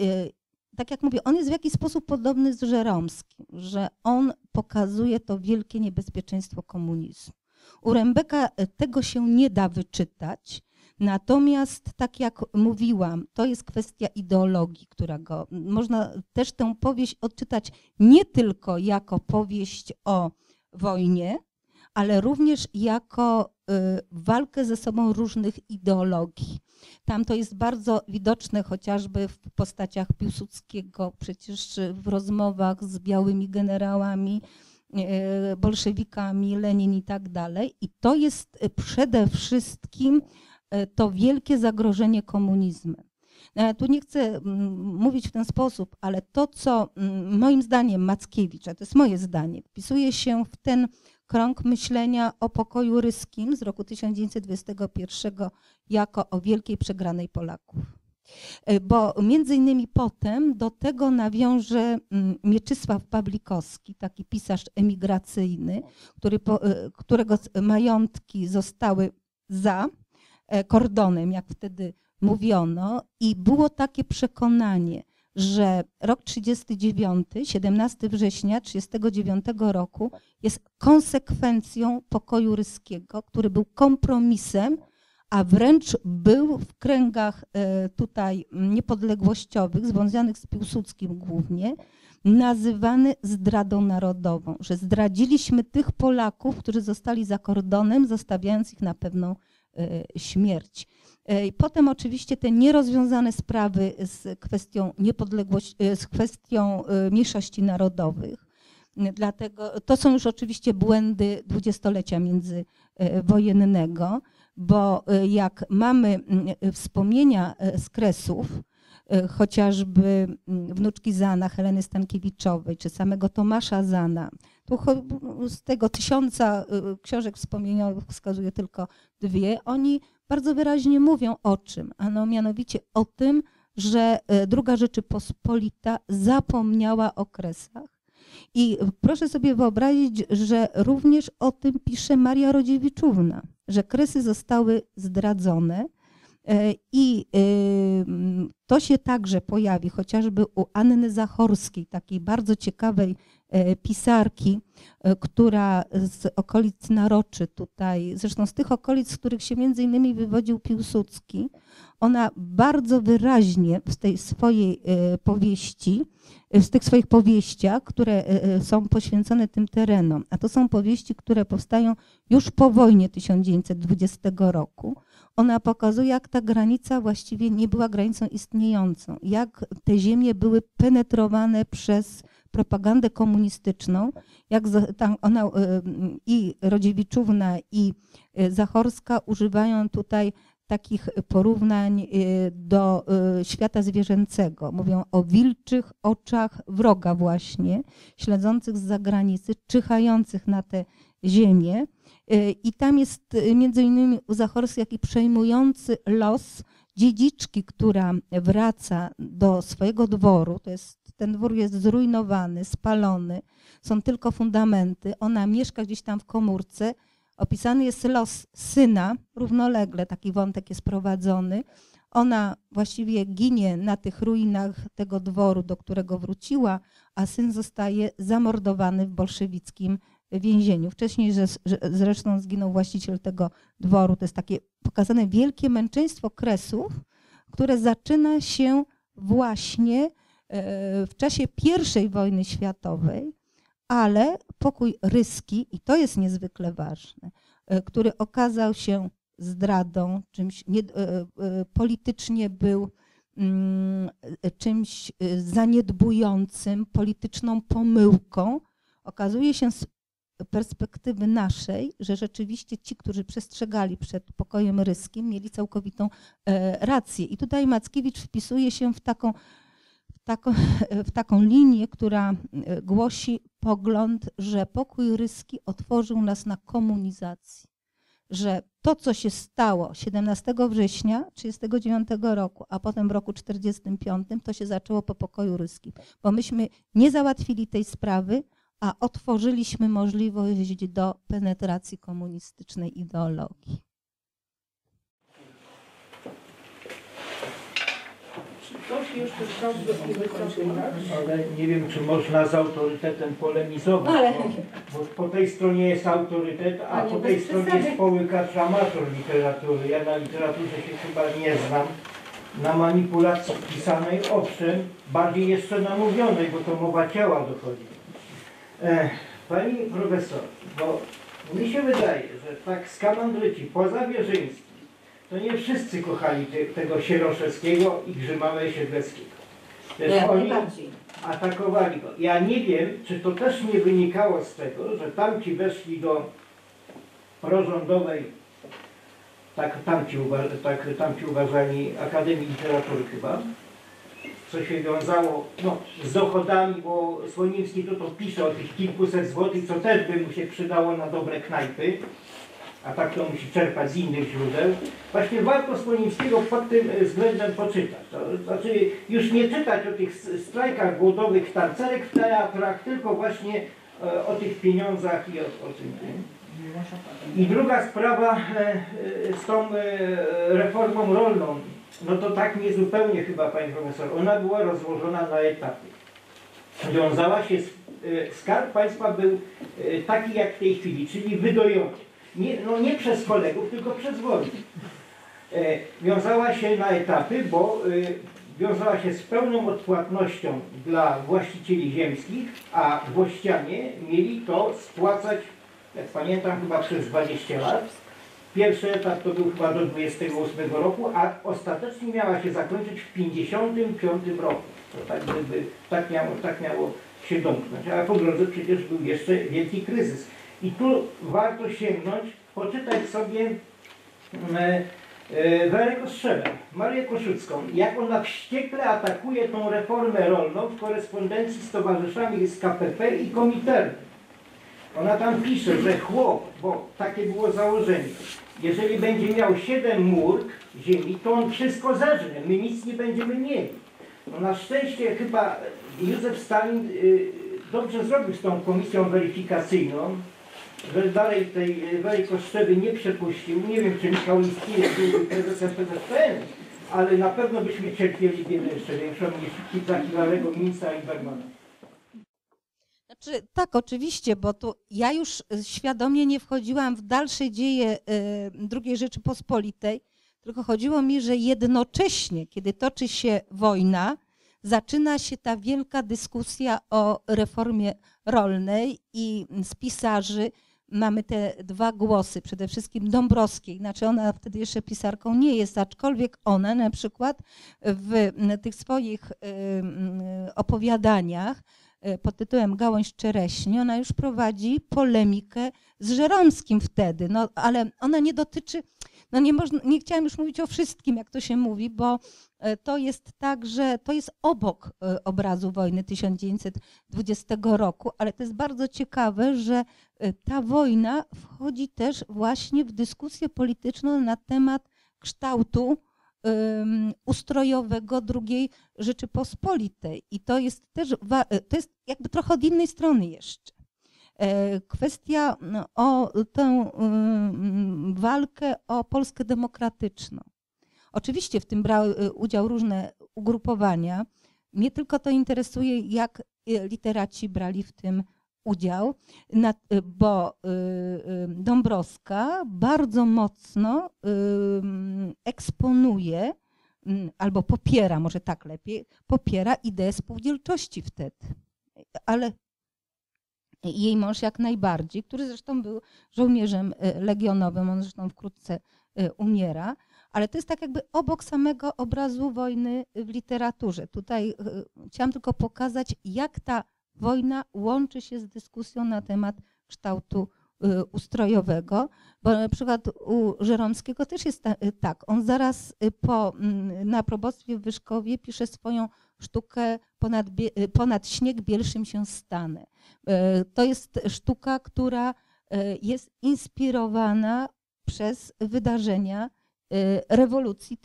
tak jak mówię, on jest w jakiś sposób podobny z Żeromskim, że on pokazuje to wielkie niebezpieczeństwo komunizmu. U Rembeka tego się nie da wyczytać, natomiast tak jak mówiłam, to jest kwestia ideologii, można też tę powieść odczytać nie tylko jako powieść o wojnie, ale również jako walkę ze sobą różnych ideologii. Tam to jest bardzo widoczne chociażby w postaciach Piłsudskiego, przecież w rozmowach z białymi generałami, bolszewikami, Lenin i tak dalej. I to jest przede wszystkim to wielkie zagrożenie komunizmem. Ja tu nie chcę mówić w ten sposób, ale to, co moim zdaniem Mackiewicz, a to jest moje zdanie, wpisuje się w ten krąg myślenia o pokoju ryskim z roku 1921 jako o wielkiej przegranej Polaków. Bo między innymi potem do tego nawiąże Mieczysław Pawlikowski, taki pisarz emigracyjny, którego majątki zostały za kordonem, jak wtedy mówiono, i było takie przekonanie, że rok 39, 17 września 1939 roku jest konsekwencją pokoju ryskiego, który był kompromisem, a wręcz był w kręgach tutaj niepodległościowych, związanych z Piłsudskim głównie, nazywany zdradą narodową, że zdradziliśmy tych Polaków, którzy zostali za kordonem, zostawiając ich na pewną śmierć. Potem oczywiście te nierozwiązane sprawy z kwestią niepodległości, z kwestią mniejszości narodowych. Dlatego to są już oczywiście błędy dwudziestolecia międzywojennego, bo jak mamy wspomnienia z Kresów, chociażby wnuczki Zana, Heleny Stankiewiczowej, czy samego Tomasza Zana, tu z tego 1000 książek wspomnieniowych wskazuję tylko 2, oni bardzo wyraźnie mówią o czym, mianowicie o tym, że II Rzeczypospolita zapomniała o Kresach I proszę sobie wyobrazić, że również o tym pisze Maria Rodziewiczówna, że Kresy zostały zdradzone i to się także pojawi chociażby u Anny Zachorskiej, takiej bardzo ciekawej pisarki, która z okolic Naroczy tutaj, zresztą z tych okolic, z których się między innymi wywodził Piłsudski, ona bardzo wyraźnie w tej swojej powieści, w tych swoich powieściach, które są poświęcone tym terenom, a to są powieści, które powstają już po wojnie 1920 roku, ona pokazuje, jak ta granica właściwie nie była granicą istniejącą, jak te ziemie były penetrowane przez propagandę komunistyczną, jak ona i Rodziewiczówna, i Zachorska używają tutaj takich porównań do świata zwierzęcego. Mówią o wilczych oczach wroga właśnie, śledzących z zagranicy, czyhających na te ziemię. I tam jest między innymi u Zachorskiej taki przejmujący los dziedziczki, która wraca do swojego dworu. Ten dwór jest zrujnowany, spalony, są tylko fundamenty. Ona mieszka gdzieś tam w komórce. Opisany jest los syna, równolegle taki wątek jest prowadzony. Ona właściwie ginie na tych ruinach tego dworu, do którego wróciła, a syn zostaje zamordowany w bolszewickim więzieniu. Wcześniej zresztą zginął właściciel tego dworu. To jest takie pokazane wielkie męczeństwo Kresów, które zaczyna się właśnie w czasie I wojny światowej, ale pokój ryski, i to jest niezwykle ważne, który okazał się zdradą, czymś politycznie był czymś zaniedbującym, polityczną pomyłką, okazuje się z perspektywy naszej, że rzeczywiście ci, którzy przestrzegali przed pokojem ryskim, mieli całkowitą rację. I tutaj Mackiewicz wpisuje się w taką linię, która głosi pogląd, że pokój ryski otworzył nas na komunizację. Że to, co się stało 17 września 1939 roku, a potem w roku 1945, to się zaczęło po pokoju ryskim. Bo myśmy nie załatwili tej sprawy, a otworzyliśmy możliwość do penetracji komunistycznej ideologii.
Ktoś jeszcze chciałby wycofać?
Ale nie wiem, czy można z autorytetem polemizować, bo po tej stronie jest autorytet, a po tej stronie jest połykacz amator literatury. Ja na literaturze się chyba nie znam. Na manipulacji pisanej, owszem, bardziej jeszcze na mówionej, bo to mowa ciała dochodzi. Pani profesor, bo mi się wydaje, że tak skamandryci poza Wierzyńskim, to nie wszyscy kochali tego Sieroszewskiego i Grzymałę Siedleckiego. Też oni atakowali go. Ja nie wiem, czy to też nie wynikało z tego, że tamci weszli do prorządowej, tamci uważali Akademii Literatury chyba, co się wiązało z dochodami, bo Słonimski to pisze o tych kilkuset złotych, co też by mu się przydało na dobre knajpy, a tak to musi czerpać z innych źródeł. Właśnie warto Słonimskiego pod tym względem poczytać. To znaczy już nie czytać o tych strajkach głodowych tarcerek w teatrach, tylko właśnie o tych pieniądzach i o tym. I druga sprawa z tą reformą rolną. No to tak niezupełnie chyba, pani profesor. Ona była rozłożona na etapy. Wiązała się Skarb Państwa był taki jak w tej chwili, czyli wydojony. Nie przez kolegów, tylko przez wojnę. Wiązała się na etapy, bo wiązała się z pełną odpłatnością dla właścicieli ziemskich, a włościanie mieli to spłacać, jak pamiętam, chyba przez 20 lat. Pierwszy etap to był chyba do 28 roku, a ostatecznie miała się zakończyć w 55 roku. To tak miało się domknąć. A po drodze przecież był jeszcze wielki kryzys. I tu warto sięgnąć, poczytać sobie Werę Kostrzelę, Marię Koszycką, jak ona wściekle atakuje tą reformę rolną w korespondencji z towarzyszami z KPP i Kominternem. Ona tam pisze, że chłop, bo takie było założenie, jeżeli będzie miał 7 mórk ziemi, to on wszystko zeżre, my nic nie będziemy mieli. No na szczęście chyba Józef Stalin dobrze zrobił z tą komisją weryfikacyjną, że dalej tej Weli Kostrzewy nie przepuścił. Nie wiem, czy Michał Istiniak byłby prezesem PZPN, ale na pewno byśmy cierpieli wiele jeszcze większą niż za Hilarego Minca i Bergmana.
Znaczy, tak, oczywiście, bo tu ja już świadomie nie wchodziłam w dalsze dzieje II Rzeczypospolitej, tylko chodziło mi, że jednocześnie, kiedy toczy się wojna, zaczyna się ta wielka dyskusja o reformie rolnej i z pisarzy mamy te dwa głosy, przede wszystkim Dąbrowskiej, znaczy ona wtedy jeszcze pisarką nie jest, aczkolwiek ona na przykład w tych swoich opowiadaniach pod tytułem Gałąź czereśni, ona już prowadzi polemikę z Żeromskim wtedy, no ale ona nie dotyczy, no nie chciałam już mówić o wszystkim, jak to się mówi, bo to jest tak, że to jest obok obrazu wojny 1920 roku, ale to jest bardzo ciekawe, że ta wojna wchodzi też właśnie w dyskusję polityczną na temat kształtu ustrojowego II Rzeczypospolitej. I to jest też, to jest jakby trochę od innej strony jeszcze. Kwestia o tę walkę o Polskę demokratyczną. Oczywiście w tym brały udział różne ugrupowania. Mnie tylko to interesuje, jak literaci brali w tym udział, bo Dąbrowska bardzo mocno eksponuje, albo popiera, może tak lepiej, popiera ideę spółdzielczości wtedy. Ale jej mąż jak najbardziej, który zresztą był żołnierzem legionowym, on zresztą wkrótce umiera, ale to jest tak jakby obok samego obrazu wojny w literaturze. Tutaj chciałam tylko pokazać, jak ta wojna łączy się z dyskusją na temat kształtu ustrojowego, bo na przykład u Żeromskiego też jest tak, on zaraz na probostwie w Wyszkowie pisze swoją sztukę Ponad śnieg bielszym się stanę. To jest sztuka, która jest inspirowana przez wydarzenia rewolucji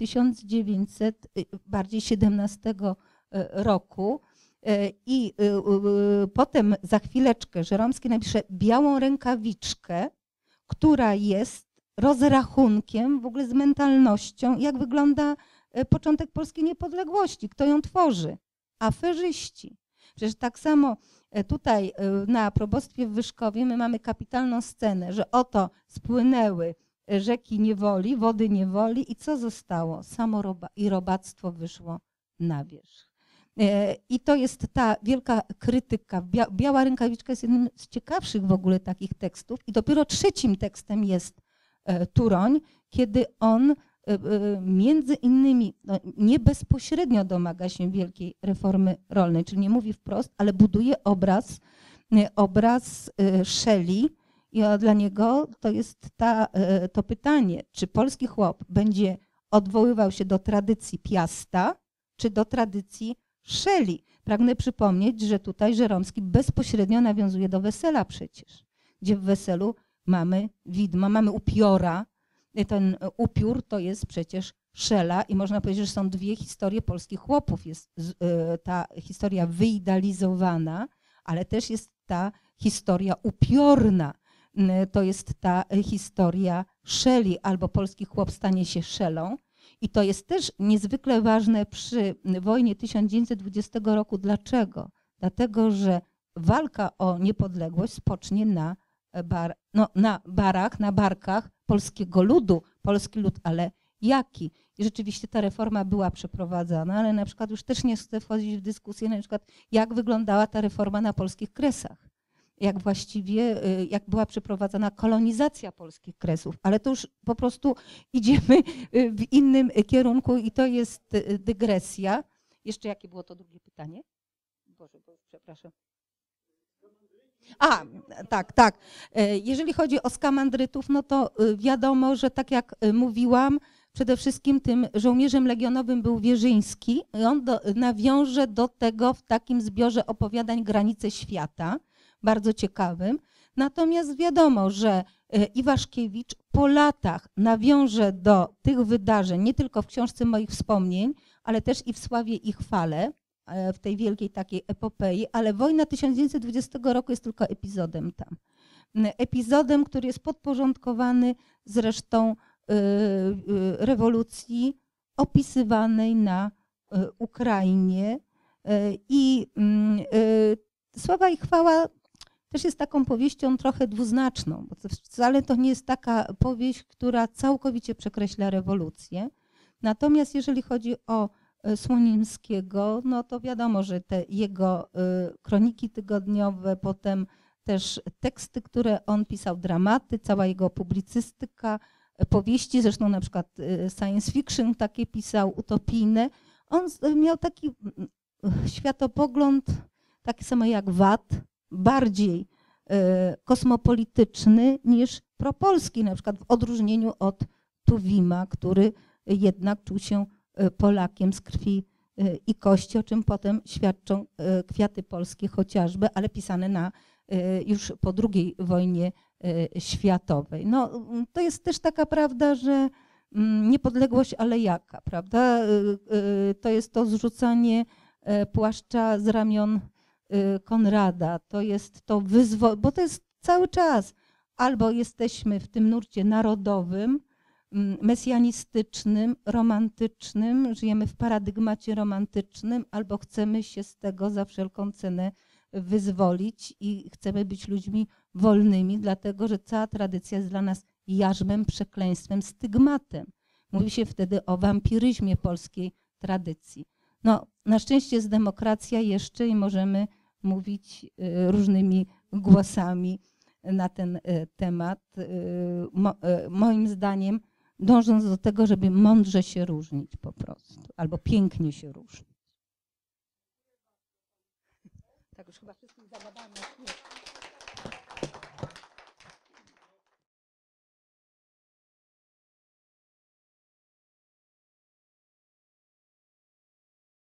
1917 roku. I potem za chwileczkę Żeromski napisze Białą rękawiczkę, która jest rozrachunkiem w ogóle z mentalnością, jak wygląda początek polskiej niepodległości, kto ją tworzy. Aferzyści. Przecież tak samo tutaj na probostwie w Wyszkowie my mamy kapitalną scenę, że oto spłynęły rzeki niewoli, wody niewoli i co zostało? Samo robactwo wyszło na wierzch. I to jest ta wielka krytyka. Biała rękawiczka jest jednym z ciekawszych w ogóle takich tekstów i dopiero trzecim tekstem jest Turoń, kiedy on między innymi nie bezpośrednio domaga się wielkiej reformy rolnej, czyli nie mówi wprost, ale buduje obraz Shelley i dla niego to jest to pytanie, czy polski chłop będzie odwoływał się do tradycji Piasta, czy do tradycji Shelley. Pragnę przypomnieć, że tutaj Żeromski bezpośrednio nawiązuje do Wesela przecież, gdzie w Weselu mamy widma, mamy upiora. Ten upiór to jest przecież Szela i można powiedzieć, że są dwie historie polskich chłopów. Jest ta historia wyidealizowana, ale też jest ta historia upiorna. To jest ta historia Szeli, albo polski chłop stanie się Szelą. I to jest też niezwykle ważne przy wojnie 1920 roku. Dlaczego? Dlatego, że walka o niepodległość spocznie na barkach polskiego ludu. Polski lud, ale jaki? I rzeczywiście ta reforma była przeprowadzana, ale na przykład już też nie chcę wchodzić w dyskusję, na przykład jak wyglądała ta reforma na polskich Kresach. Jak właściwie, jak była przeprowadzana kolonizacja polskich Kresów, ale to już po prostu idziemy w innym kierunku i to jest dygresja. Jeszcze jakie było to drugie pytanie? Boże, przepraszam. Tak. Jeżeli chodzi o skamandrytów, no to wiadomo, że tak jak mówiłam, przede wszystkim tym żołnierzem legionowym był Wierzyński. On nawiąże do tego w takim zbiorze opowiadań Granice świata, bardzo ciekawym. Natomiast wiadomo, że Iwaszkiewicz po latach nawiąże do tych wydarzeń, nie tylko w książce moich wspomnień, ale też i w Sławie i chwale, w tej wielkiej takiej epopei, ale wojna 1920 roku jest tylko epizodem tam. Epizodem, który jest podporządkowany zresztą rewolucji opisywanej na Ukrainie. I Sława i chwała też jest taką powieścią trochę dwuznaczną, bo to wcale to nie jest taka powieść, która całkowicie przekreśla rewolucję. Natomiast jeżeli chodzi o Słonimskiego, no to wiadomo, że te jego kroniki tygodniowe, potem też teksty, które on pisał, dramaty, cała jego publicystyka, powieści, zresztą na przykład science fiction takie pisał, utopijne. On miał taki światopogląd, taki samo jak Watt, bardziej kosmopolityczny niż propolski, na przykład w odróżnieniu od Tuwima, który jednak czuł się Polakiem z krwi i kości, o czym potem świadczą Kwiaty polskie chociażby, ale pisane już po II wojnie światowej. No, to jest też taka prawda, że niepodległość, ale jaka, prawda? To jest to zrzucanie płaszcza z ramion Konrada, to jest to bo to jest cały czas. Albo jesteśmy w tym nurcie narodowym, mesjanistycznym, romantycznym, żyjemy w paradygmacie romantycznym, albo chcemy się z tego za wszelką cenę wyzwolić i chcemy być ludźmi wolnymi, dlatego że cała tradycja jest dla nas jarzmem, przekleństwem, stygmatem. Mówi się wtedy o wampiryzmie polskiej tradycji. No, na szczęście jest demokracja jeszcze i możemy mówić różnymi głosami na ten temat. Moim zdaniem dążąc do tego, żeby mądrze się różnić po prostu, albo pięknie się różnić. Tak już chyba wszystkich zagadamy.